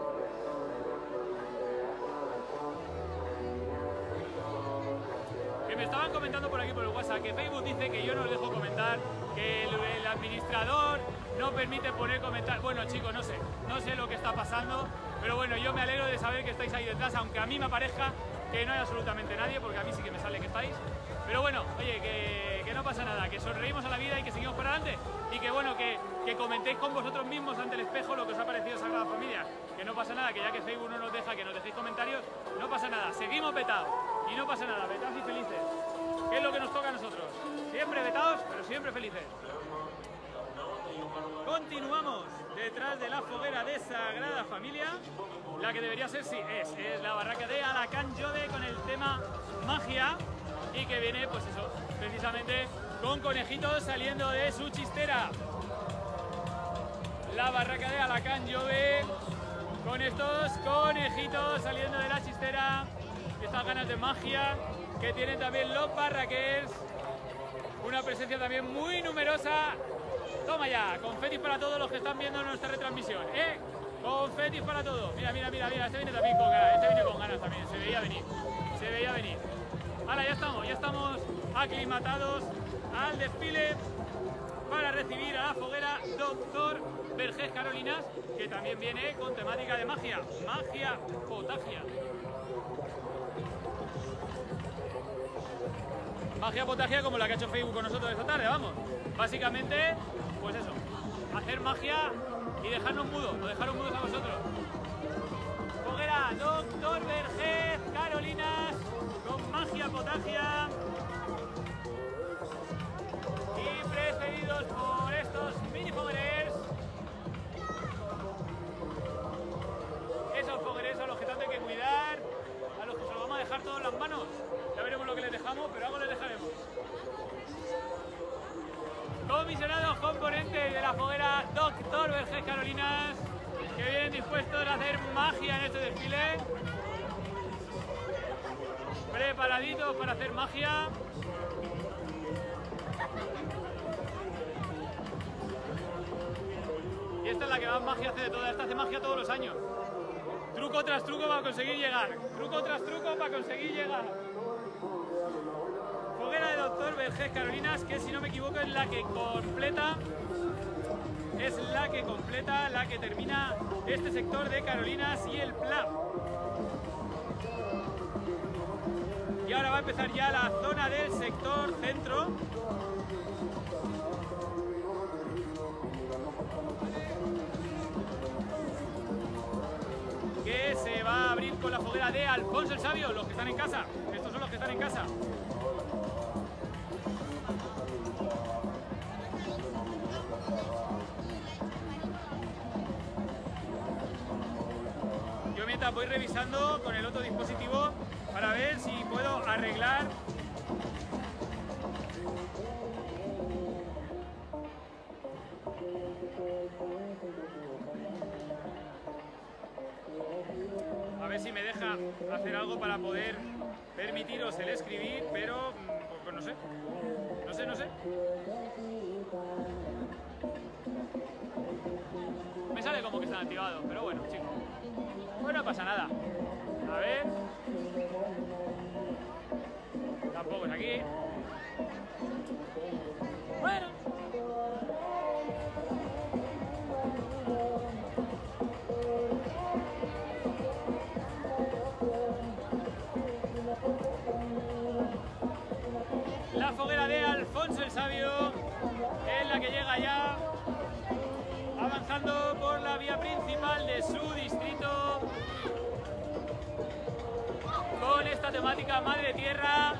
Me estaban comentando por aquí por el WhatsApp que Facebook dice que yo no os dejo comentar, que el, el administrador no permite poner comentarios. Bueno, chicos, no sé, no sé lo que está pasando, pero bueno, yo me alegro de saber que estáis ahí detrás, aunque a mí me parezca que no hay absolutamente nadie, porque a mí sí que me sale que estáis. Pero bueno, oye, que, que no pasa nada, que sonreímos a la vida y que seguimos para adelante. Y que bueno, que, que comentéis con vosotros mismos ante el espejo lo que os ha parecido Sagrada Familia. Que no pasa nada, que ya que Facebook no nos deja que nos dejéis comentarios, no pasa nada, seguimos vetados. Y no pasa nada, vetados y felices. ¿Qué es lo que nos toca a nosotros? Siempre vetados, pero siempre felices. Continuamos detrás de la foguera de Sagrada Familia. La que debería ser, sí, es, es la barraca de Alacant Jove con el tema magia. Y que viene, pues eso, precisamente con conejitos saliendo de su chistera. La barraca de Alacant Jove con estos conejitos saliendo de la chistera. Estas ganas de magia que tienen también los barraquers. Una presencia también muy numerosa. Toma ya, confetis para todos los que están viendo nuestra retransmisión, ¿eh? Confetis para todos. Mira, mira, mira, mira, este viene también con ganas, este viene con ganas también, se veía venir, se veía venir. Ahora ya estamos, ya estamos aclimatados al desfile para recibir a la foguera Doctor Vergés Carolinas, que también viene con temática de magia, magia potagia. Magia potagia como la que ha hecho Facebook con nosotros esta tarde, vamos. Básicamente, pues eso, hacer magia y dejarnos mudos, o dejaros mudos a vosotros. Foguera Doctor Vergés Carolinas con magia potagia y precedidos por estos mini foguerers. Esos foguerers a los que tanto hay que cuidar, a los que se los vamos a dejar todos en las manos. Ya veremos lo que les dejamos, pero algo les dejaremos. Comisionados componentes de la foguera Doctor Vergés Carolinas, que vienen dispuestos a hacer magia en este desfile. Preparaditos para hacer magia. Y esta es la que más magia hace de todas. Esta hace magia todos los años. Truco tras truco para conseguir llegar. Truco tras truco para conseguir llegar. Foguera de Doctor Vergés Carolinas, que si no me equivoco es la que completa es la que completa, la que termina este sector de Carolinas y el Pla. Y ahora va a empezar ya la zona del sector centro. Que se va a abrir con la foguera de Alfonso el Sabio, los que están en casa. Estos son los que están en casa. Yo mientras voy revisando con el otro dispositivo para ver si puedo arreglar a ver si me deja hacer algo para poder permitiros el escribir, pero pues, pues no sé, no sé, no sé. Me sale como que están activados, pero bueno, chicos, pues no pasa nada. A ver, tampoco es aquí. Bueno. La foguera de Alfonso el Sabio es la que llega ya avanzando por la vía principal de su distrito con esta temática Madre Tierra.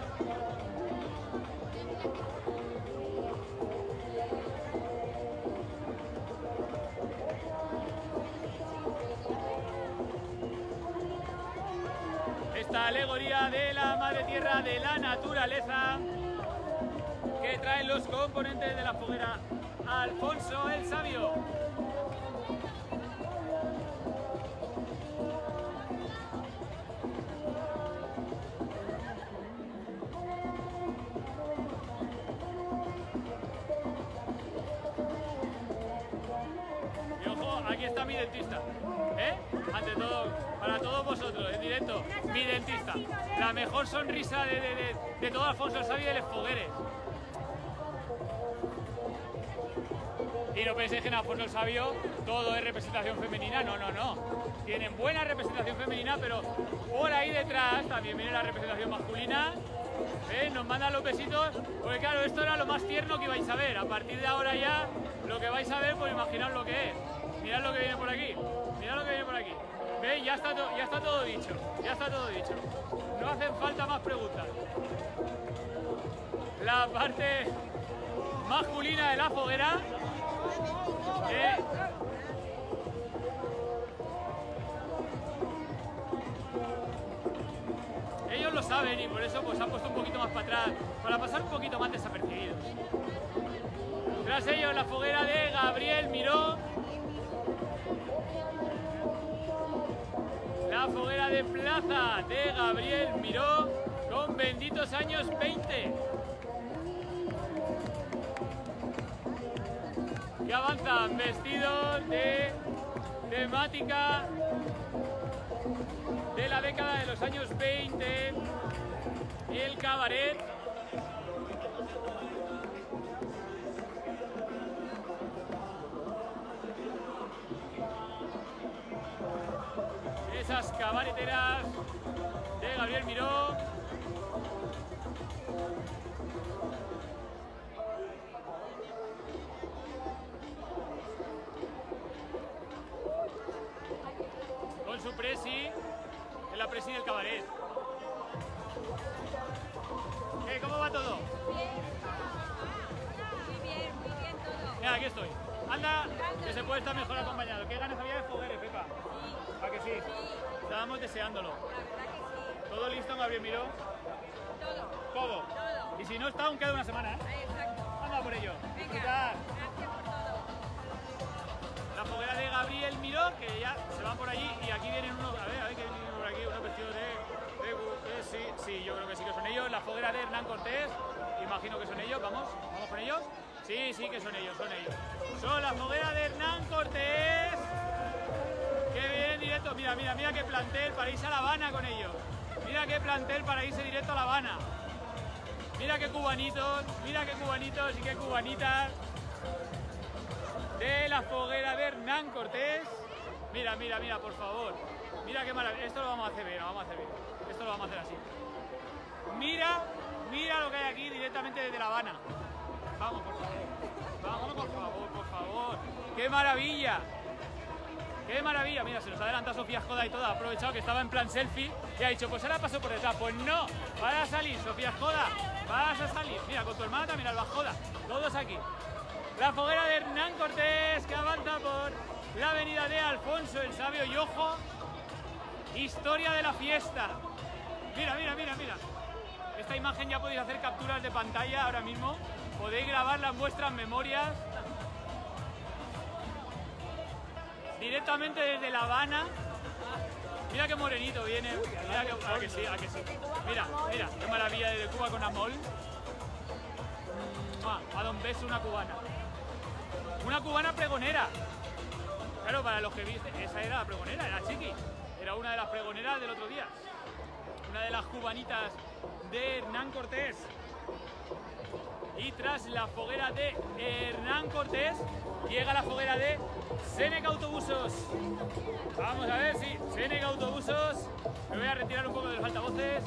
Esta alegoría de la Madre Tierra, de la naturaleza, que traen los componentes de la foguera Alfonso el Sabio. Y ojo, aquí está mi dentista, ¿eh? Ante todo, para todos vosotros, en directo, mi dentista. La mejor sonrisa de, de, de, de todo Alfonso el Sabio de Les Fogueres. Y no penséis que en Alfonso el Sabio todo es representación femenina, no, no, no. Tienen buena representación femenina, pero por ahí detrás también viene la representación masculina. ¿Eh? Nos mandan los besitos, porque claro, esto era lo más tierno que vais a ver. A partir de ahora ya, lo que vais a ver, pues imaginad lo que es. Mirad lo que viene por aquí, mirad lo que viene por aquí. ¿Veis? Ya está, ya está todo dicho, ya está todo dicho. No hacen falta más preguntas. La parte masculina de la foguera. Eh, ellos lo saben y por eso pues han puesto un poquito más para atrás, para pasar un poquito más desapercibidos. Tras ellos la foguera de Gabriel Miró, la foguera de Plaza de Gabriel Miró con benditos años veinte. Que avanzan vestidos de temática de la década de los años veinte, el cabaret. Esas cabareteras de Gabriel Miró. Con su presi, en la presi del cabaret. ¿Qué, ¿Cómo va todo? Bien. Muy bien, muy bien todo. Mira, aquí estoy. Anda, que se puede estar mejor acompañado. ¿Qué ganas había de fogueres, Pepa? Sí. ¿Para que sí? Sí. Estábamos deseándolo. La verdad que sí. ¿Todo listo, Gabriel Miró? Todo. Todo. Todo. Y si no está, aún queda una semana, ¿eh? Ahí, exacto. Anda por ello. Venga. Disfrutar. Gracias por todo. La foguera de Gabriel Miró, que ya se van por allí y aquí vienen unos, a ver, a ver que vienen por aquí, unos vestidos de, de, de- sí, sí, yo creo que sí que son ellos. La foguera de Hernán Cortés, imagino que son ellos, vamos, vamos con ellos. Sí, sí que son ellos, son ellos. Son la foguera de Hernán Cortés. Qué bien, directo, mira, mira, mira qué plantel para irse a La Habana con ellos. Mira qué plantel para irse directo a La Habana. Mira qué cubanitos, mira qué cubanitos y qué cubanitas. de la foguera de Hernán Cortés. Mira, mira, mira, por favor. Mira qué maravilla. Esto lo vamos a hacer bien, lo vamos a hacer bien. Esto lo vamos a hacer así. Mira, mira lo que hay aquí directamente desde La Habana. Vamos, por favor. Vamos, por favor, por favor. ¡Qué maravilla! ¡Qué maravilla! Mira, se nos adelanta Sofía Escoda y todo. Ha aprovechado que estaba en plan selfie y ha dicho, pues ahora paso por detrás. Pues no, vas a salir, Sofía Escoda. Vas a salir. Mira, con tu hermana también, Alba Escoda. Todos aquí. La foguera de Hernán Cortés que avanza por la avenida de Alfonso el Sabio. Y ojo, historia de la fiesta. Mira, mira, mira, mira. Esta imagen ya podéis hacer capturas de pantalla ahora mismo. Podéis grabarla en vuestras memorias. Directamente desde La Habana. Mira qué morenito viene. Mira que, ah, que sí, ah, que sí. Mira, mira, qué maravilla desde Cuba con Amol. A don Beso, una cubana. Una cubana pregonera. Claro, para los que viste, esa era la pregonera, era Chiqui. Era una de las pregoneras del otro día. Una de las cubanitas de Hernán Cortés. Y tras la foguera de Hernán Cortés, llega la foguera de Seneca Autobusos. Vamos a ver si sí, Seneca Autobusos. Me voy a retirar un poco de los altavoces.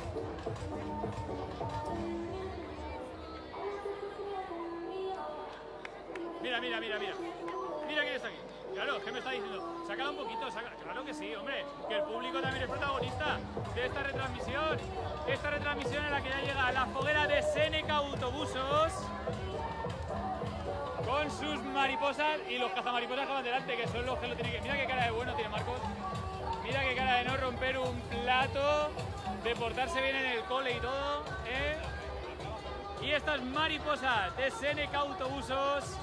Mira, mira, mira, mira. Mira quién está aquí. Claro, es que me está diciendo, sácala un poquito, sácala. Claro que sí, hombre, que el público también es protagonista de esta retransmisión. Esta retransmisión en la que ya llega la foguera de Seneca Autobusos con sus mariposas y los cazamariposas que van delante, que son los que lo tienen que... Mira qué cara de bueno tiene Marcos. Mira qué cara de no romper un plato, de portarse bien en el cole y todo, ¿eh? Y estas mariposas de Seneca Autobusos.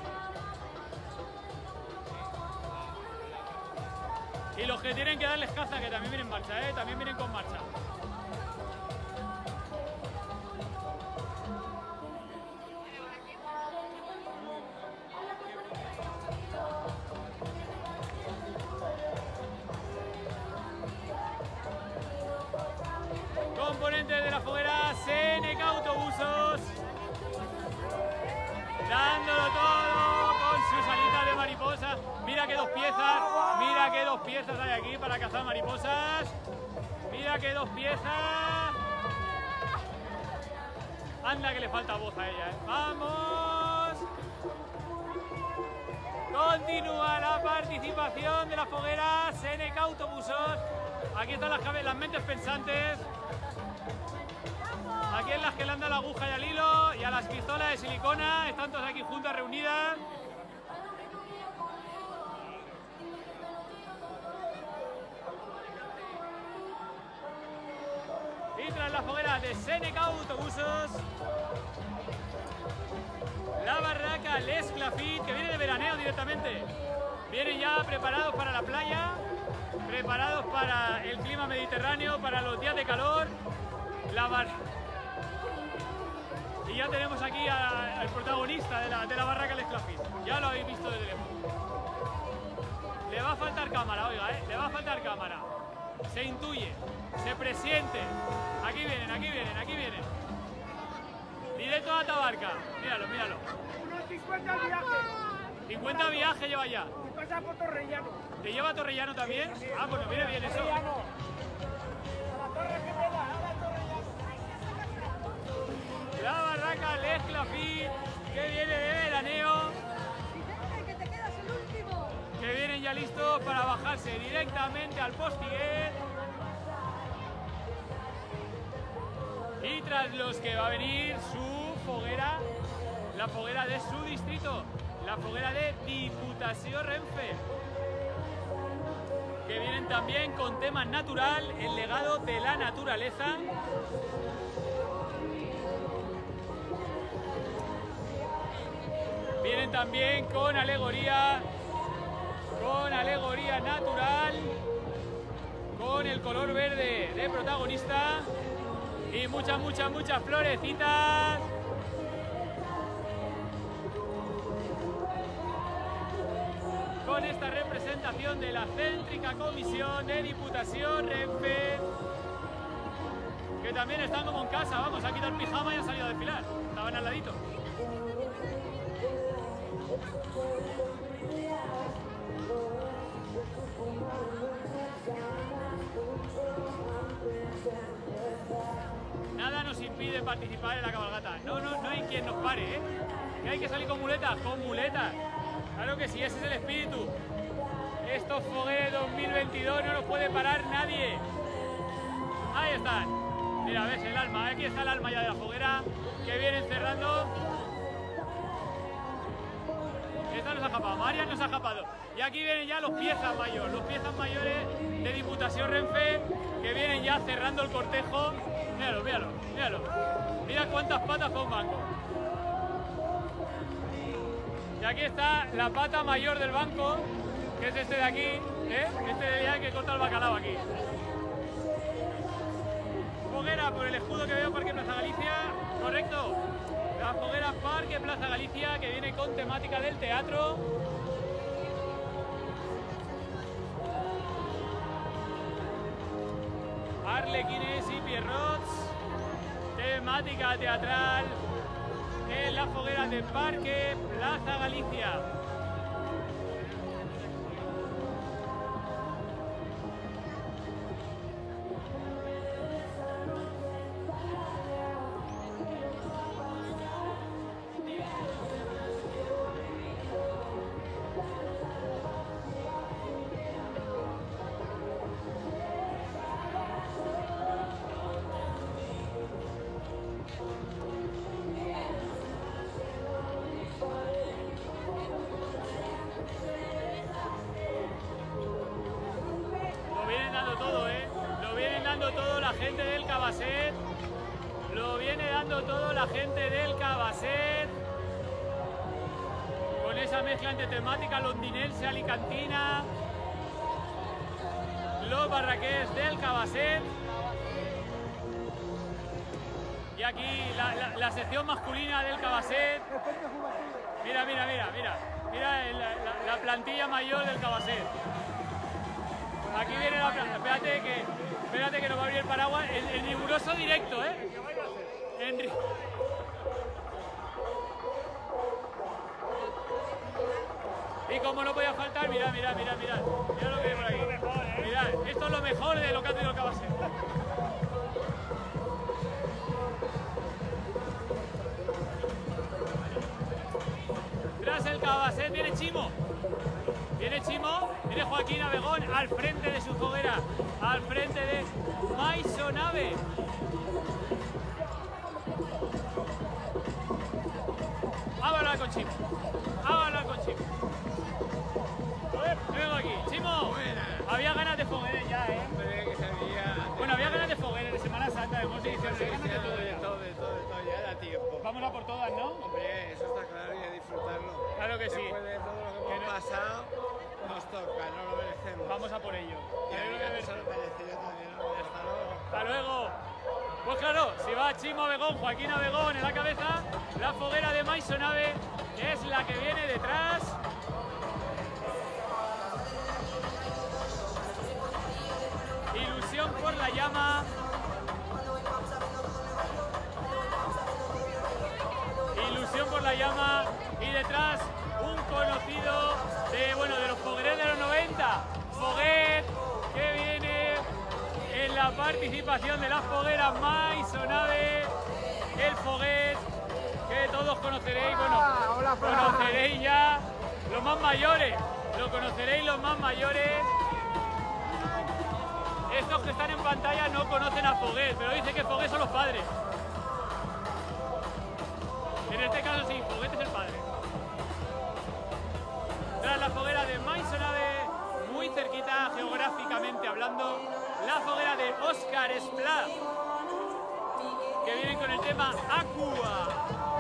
Y los que tienen que darles caza, que también vienen en marcha, ¿eh? También vienen con marcha. Componentes de la foguera, Seneca Autobusos. Dándolo todo con sus alitas de mariposa. Mira que dos piezas, mira que dos piezas hay aquí para cazar mariposas. Mira que dos piezas. Anda que le falta voz a ella, ¿eh? ¡Vamos! Continúa la participación de la foguera Seneca Autobusos. Aquí están las, las mentes pensantes. Aquí en las que le han dado la aguja y al hilo y a las pistolas de silicona. Están todas aquí juntas, reunidas. Y tras la foguera de Seneca Autobusos, la barraca Les Clafit, que viene de veraneo directamente. Vienen ya preparados para la playa, preparados para el clima mediterráneo, para los días de calor. La bar... Y ya tenemos aquí a, al protagonista de la, de la barraca Les Clafit. Ya lo habéis visto desde lejos. Le va a faltar cámara, oiga, ¿eh? Le va a faltar cámara. Se intuye, se presiente. Aquí vienen, aquí vienen, aquí vienen. Directo a Tabarca. Míralo, míralo. Unos cincuenta viajes. cincuenta viajes lleva ya. Y pasa por Torrellano. ¿Te lleva a Torrellano también? Ah, pues nos viene bien eso. Torrellano. A la Torre Gemela, a la Torrellano. La barraca Les Clafit, que viene de veraneo. Que te quedas el último. Que vienen ya listos para bajarse directamente al Postiguet. Y tras los que va a venir su foguera, la foguera de su distrito, la foguera de Diputació Renfe, que vienen también con tema natural, el legado de la naturaleza. Vienen también con alegoría, con alegoría natural, con el color verde de protagonista. Y muchas, muchas, muchas florecitas. Con esta representación de la céntrica comisión de Diputació Renfe, que también están como en casa, vamos, han quitado el pijama y han salido a desfilar. Estaban al ladito. Nada nos impide participar en la cabalgata. No, no, no hay quien nos pare, ¿eh? Que hay que salir con muletas, con muletas. Claro que sí, ese es el espíritu. Estos Fogué dos mil veintidós no los puede parar nadie. Ahí están. Mira, ves el alma. Aquí está el alma ya de la foguera que vienen cerrando. Esta nos ha escapado. María nos ha escapado. Y aquí vienen ya los piezas mayores. Los piezas mayores de Diputación Renfe que vienen ya cerrando el cortejo. Míralo, míralo, míralo. Mira cuántas patas para un banco. Y aquí está la pata mayor del banco, que es este de aquí, ¿eh? Este de allá que corta el bacalao aquí. Foguera por el escudo que veo, Parque Plaza Galicia, correcto. La foguera Parque Plaza Galicia, que viene con temática del teatro. Arlequines y pierrots, temática teatral en la foguera de Parque Plaza Galicia. Todo la gente del Cabasset, lo viene dando todo la gente del Cabasset, con esa mezcla entre temática londinense, alicantina, los barraqués del Cabasset, y aquí la, la, la sección masculina del Cabasset. Mira, mira, mira, mira, mira la, la, la plantilla mayor del Cabasset. Aquí viene la plantilla, espérate que... Espérate que nos va a abrir el paraguas, el, el riguroso directo, ¿eh? En... Y como no podía faltar, mirad, mirad, mirad, mirad. Mirad lo que hay por aquí. Mirad, esto es lo mejor de lo que ha tenido el Cabasset. Tras el Cabasset viene Chimo. Viene Chimo, viene Joaquín Abegón al frente de su foguera, al frente de Maisonave. Vamos a hablar con Chimo. Vamos a hablar con Chimo. Vengo aquí. Chimo, había ganas de foguera ya, ¿eh? Bueno, había ganas de foguera de Semana Santa, de Montición, de ganas de todo ya. De todo, de todo, de todo, ya da tiempo. Vamos a por todas, ¿no? Hombre, eso está claro y a disfrutarlo. Claro que sí. Después de todo lo que hemos pasado, nos toca, no lo merecemos. Vamos a por ello. Y a mí que se lo merece, yo también, ¿no? Hasta luego. Hasta luego. Pues claro, si va Chimo Abegón, Joaquín Abegón en la cabeza, la foguera de Maisonave es la que viene detrás. Ilusión por la llama. Ilusión por la llama. Y detrás un conocido de, bueno, de los fogueros de los noventa. Foguet, que viene en la participación de las fogueras Maisonave. El Foguet, que todos conoceréis, bueno, conoceréis ya los más mayores. Lo conoceréis los más mayores. Estos que están en pantalla no conocen a Foguet, pero dicen que Foguet son los padres. En este caso sí, Foguet es el padre. Tras la foguera de Maisonave, muy cerquita geográficamente hablando, la foguera de Óscar Esplá, que viene con el tema Aqua.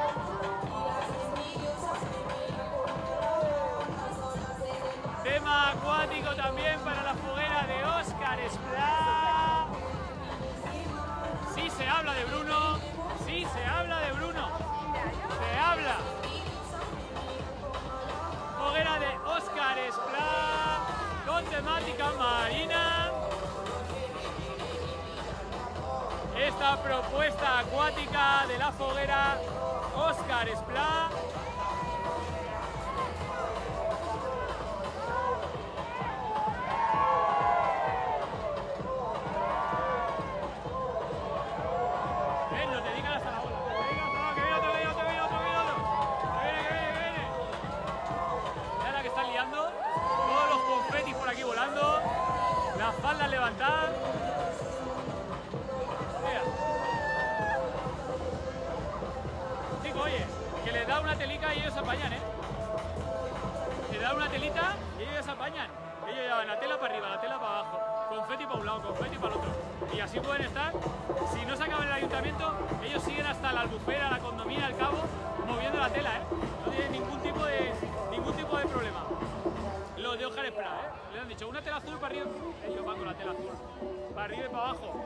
Tema acuático también para la foguera de Óscar Esplá. Sí se habla de Bruno, sí se habla de Bruno, se habla. Foguera de Óscar Esplá con temática marina. Esta propuesta acuática de la foguera Óscar Esplá. y ellos se apañan, ¿eh? Le dan una telita y ellos se apañan. Ellos llevan la tela para arriba, la tela para abajo, confeti para un lado, confeti para el otro. Y así pueden estar. Si no se acaba el ayuntamiento, ellos siguen hasta la Albufera, la Condomina, el Cabo, moviendo la tela, ¿eh? No tienen ningún tipo de, ningún tipo de problema. Los de Ojar Espra, ¿eh? Les han dicho una tela azul para arriba. Ellos van con la tela azul. Para arriba y para abajo.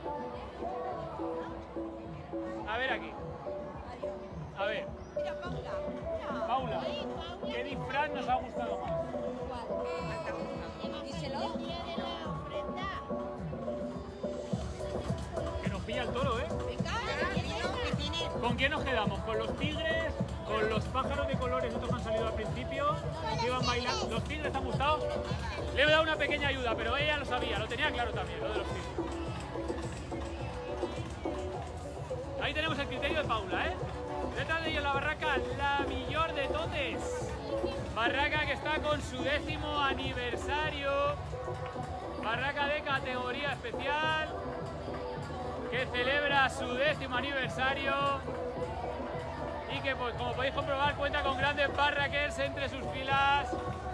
A ver aquí. A ver. Mira, Paula. Mira. Paula, Ay, Paula. ¿qué disfraz nos ha gustado más? ¿Cuál? Díselo. Que nos pilla el toro, ¿eh? Venga, ¿qué tienes? ¿Con quién nos quedamos? ¿Con los tigres? ¿Con los pájaros de colores? Estos que han salido al principio. Que iban bailando. ¿Los tigres te han gustado? Le he dado una pequeña ayuda, pero ella lo sabía, lo tenía claro también, lo de los tigres. Ahí tenemos el criterio de Paula, ¿eh? Detrás de ella en la barraca, la Millor de Totes. Barraca que está con su décimo aniversario. Barraca de categoría especial. Que celebra su décimo aniversario. Y que, pues, como podéis comprobar, cuenta con grandes barraquers entre sus filas.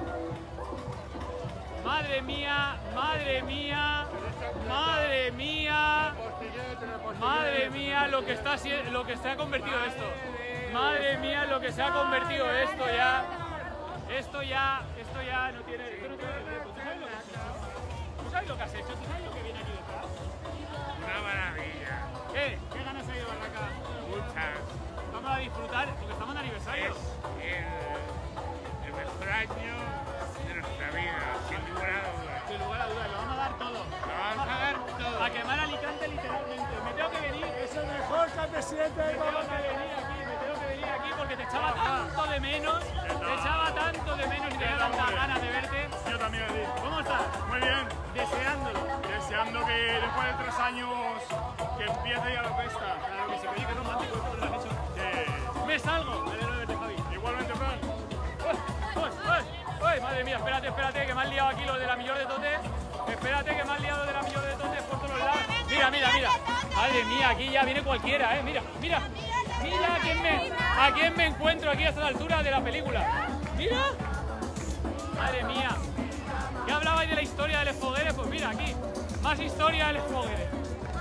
Madre mía, madre mía, madre mía. Madre mía, lo que está lo que se ha convertido esto. Madre mía, lo que se ha convertido esto ya. Esto ya, esto ya no tiene. Esto no tiene riesgo. ¿Tú sabes lo que has hecho? ¿Tú sabes lo que viene aquí detrás? Una maravilla. ¿Qué? ¿Qué ganas hay de barraca? Muchas. Vamos a disfrutar porque estamos de aniversario. Es el, el mejor año de nuestra vida, sin lugar a dudas. Sin lugar a dudas, lo vamos a dar todo. Lo vamos a dar todo. A quemar Alicante literalmente. Me tengo que venir. Es el mejor que el presidente Me de tengo que venir aquí, me tengo que venir aquí porque te echaba tanto de menos, te echaba tanto de menos y tenía tantas ganas de verte. Yo también, Adi. ¿Cómo estás? Muy bien. Deseándolo. Deseando que después de tres años que empiece ya la fiesta. Claro que se oye que romántico esto lo has hecho. Que... Me salgo. Me alegro de verte, Javi. Igualmente, Fran. Uy, uy, uy, uy, madre mía, espérate, espérate, que me han liado aquí los de la Millor de Totes. Espérate, que me han liado de la Millor de Totes por todos los lados. Mira, mira, mira. Madre mía, aquí ya viene cualquiera, eh. Mira, mira. Mira a quién me, a quién me encuentro aquí a esta altura de la película. Mira. Madre mía. ¿Qué hablabais de la historia de Les Fogueres? Pues mira, aquí. Más historia de Les Fogueres.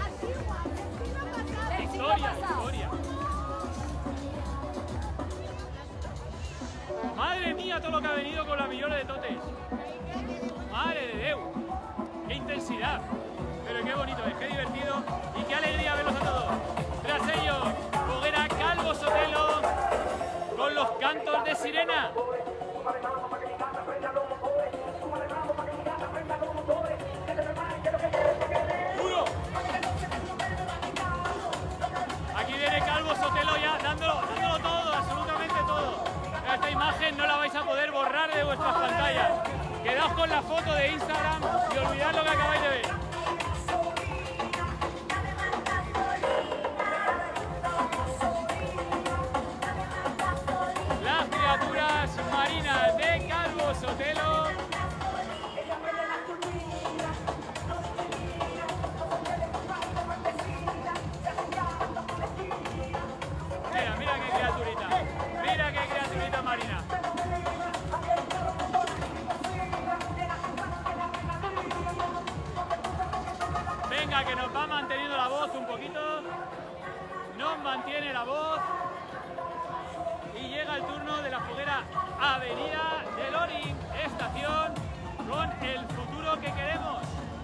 Historia, historia. Madre mía, todo lo que ha venido con la Millor de Totes. Madre de Déu. Qué intensidad. Pero qué bonito es, qué divertido y qué alegría verlos a todos. Tras ellos, Foguera Calvo Sotelo con los cantos de sirena. ¡Uno! Aquí viene Calvo Sotelo ya dándolo, dándolo todo, absolutamente todo. Esta imagen no la vais a poder borrar de vuestras pantallas. Quedaos con la foto de Instagram y olvidad lo que acabáis de ver. Las criaturas marinas de Calvo Sotelo. Mira, mira qué criaturita. Mira qué criaturita marina. Venga, que nos va manteniendo la voz un poquito. Nos mantiene la voz. Y llega el turno de la foguera Avenida de Loring, estación, con el futuro que queremos.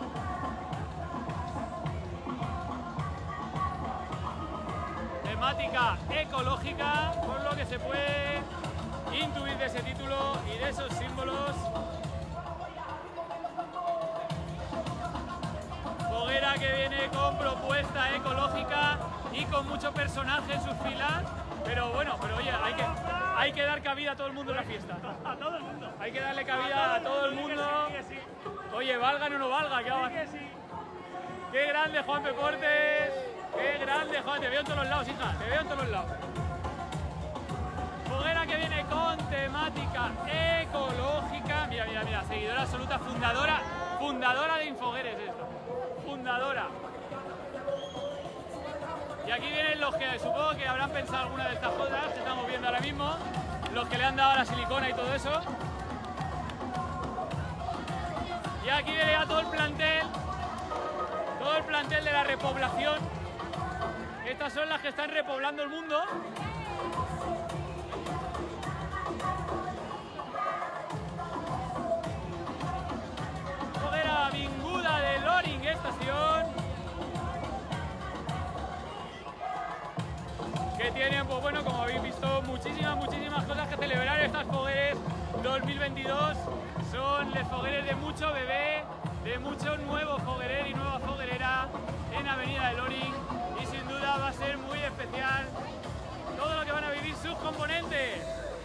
Temática ecológica, por lo que se puede intuir de ese título y de esos símbolos. Foguera que viene con propuesta ecológica y con mucho personaje en sus filas. Pero bueno, pero oye, hay que, hay que dar cabida a todo el mundo en la fiesta. A todo el mundo. Hay que darle cabida a todo el mundo. Oye, valga o no valga, ¿qué va? Qué grande Juan Peportes. Qué grande Juan. Te veo en todos los lados, hija. Te veo en todos los lados. Foguera que viene con temática ecológica. Mira, mira, mira. Seguidora absoluta, fundadora, fundadora de Infogueres esto. Fundadora. Y aquí vienen los que supongo que habrán pensado alguna de estas cosas que estamos viendo ahora mismo. los que le han dado a la silicona y todo eso. Y aquí viene ya todo el plantel, todo el plantel de la repoblación. Estas son las que están repoblando el mundo. Foguera vinguda de Loring Estación. Que tienen, pues bueno, como habéis visto, muchísimas, muchísimas cosas que celebrar. Estas fogueres dos mil veintidós son les fogueres de mucho bebé, de mucho nuevo foguerer y nueva foguerera en Avenida de Loring, y sin duda va a ser muy especial todo lo que van a vivir sus componentes.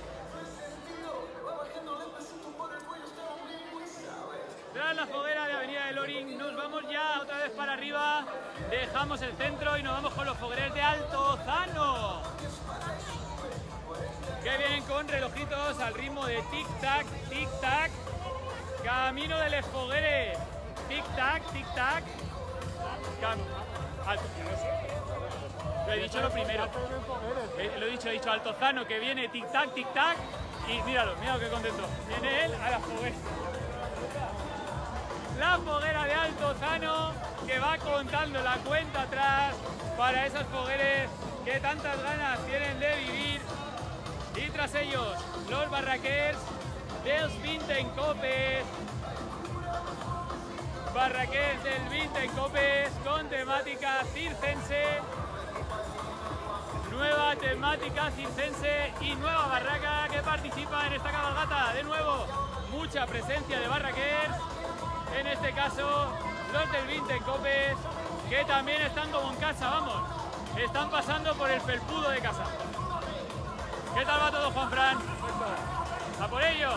Tras la foguera de Avenida de Loring nos vamos ya otra vez para arriba, dejamos el centro y nos vamos con los fogueres de Altozano, que vienen con relojitos al ritmo de tic-tac, tic-tac, camino de les fogueres, tic-tac, tic-tac, lo he dicho lo primero, eh, lo he dicho, he dicho Altozano, que viene tic-tac, tic-tac, y míralo, míralo qué contento, viene él a la foguera. La foguera de Altozano, que va contando la cuenta atrás para esos fogueres que tantas ganas tienen de vivir. Y tras ellos, los barraquers dels Vinten Copes. Barraquers del Vinten Copes con temática circense. Nueva temática circense y nueva barraca que participa en esta cabalgata. De nuevo, mucha presencia de barraquers. En este caso, los del Vinten Copes, que también están como en casa, vamos. Están pasando por el felpudo de casa. ¿Qué tal va todo, Juanfran? ¡A por ello!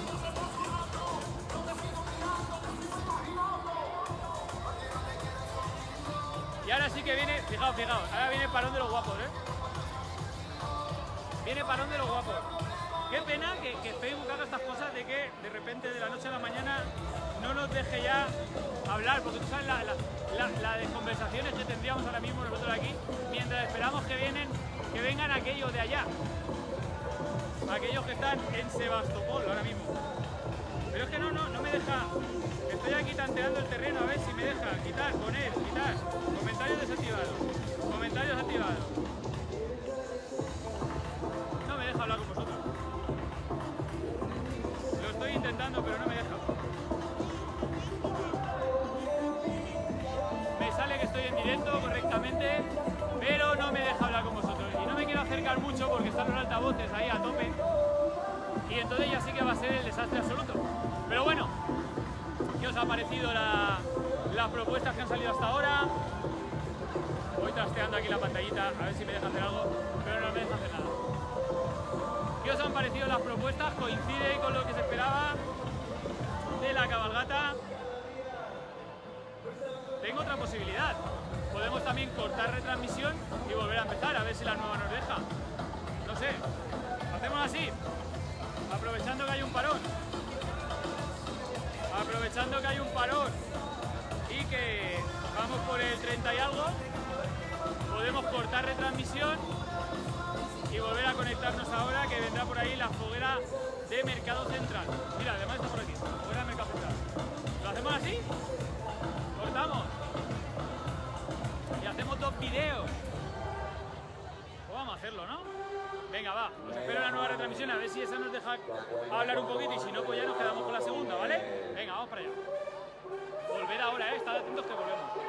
Y ahora sí que viene, fijaos, fijaos, ahora viene el parón de los guapos, ¿eh? Viene parón de los guapos. Qué pena que, que Facebook haga estas cosas de que de repente de la noche a la mañana no nos deje ya hablar, porque tú sabes la, la, la, la de conversaciones que tendríamos ahora mismo nosotros aquí, mientras esperamos que, vienen, que vengan aquellos de allá, aquellos que están en Sebastopol ahora mismo. Pero es que no, no, no me deja, estoy aquí tanteando el terreno a ver si me deja quitar, poner, quitar, comentarios desactivados, comentarios activados. No me deja hablar con vosotros. Lo estoy intentando, pero no me deja. Me sale que estoy en directo correctamente, pero no me deja hablar con vosotros. Y no me quiero acercar mucho porque están los altavoces ahí a tope. Y entonces ya sí que va a ser el desastre absoluto. Pero bueno, ¿qué os ha parecido la, las propuestas que han salido hasta ahora? Voy trasteando aquí la pantallita a ver si me deja hacer algo, pero no me deja hacer nada. ¿Qué os han parecido las propuestas? ¿Coincide con lo que se esperaba de la cabalgata? Tengo otra posibilidad. Podemos también cortar retransmisión y volver a empezar, a ver si la nueva nos deja. No sé. Hacemos así. Aprovechando que hay un parón. Aprovechando que hay un parón y que vamos por el treinta y algo, podemos cortar retransmisión y volver a conectarnos ahora, que vendrá por ahí la foguera de Mercado Central. Mira, además está por aquí, la foguera de Mercado Central. ¿Lo hacemos así? Cortamos. Y hacemos dos vídeos. Pues vamos a hacerlo, ¿no? Venga, va. Os espero la nueva retransmisión, a ver si esa nos deja hablar un poquito, y si no, pues ya nos quedamos con la segunda, ¿vale? Venga, vamos para allá. Volver ahora, ¿eh? Estad atentos que volvemos.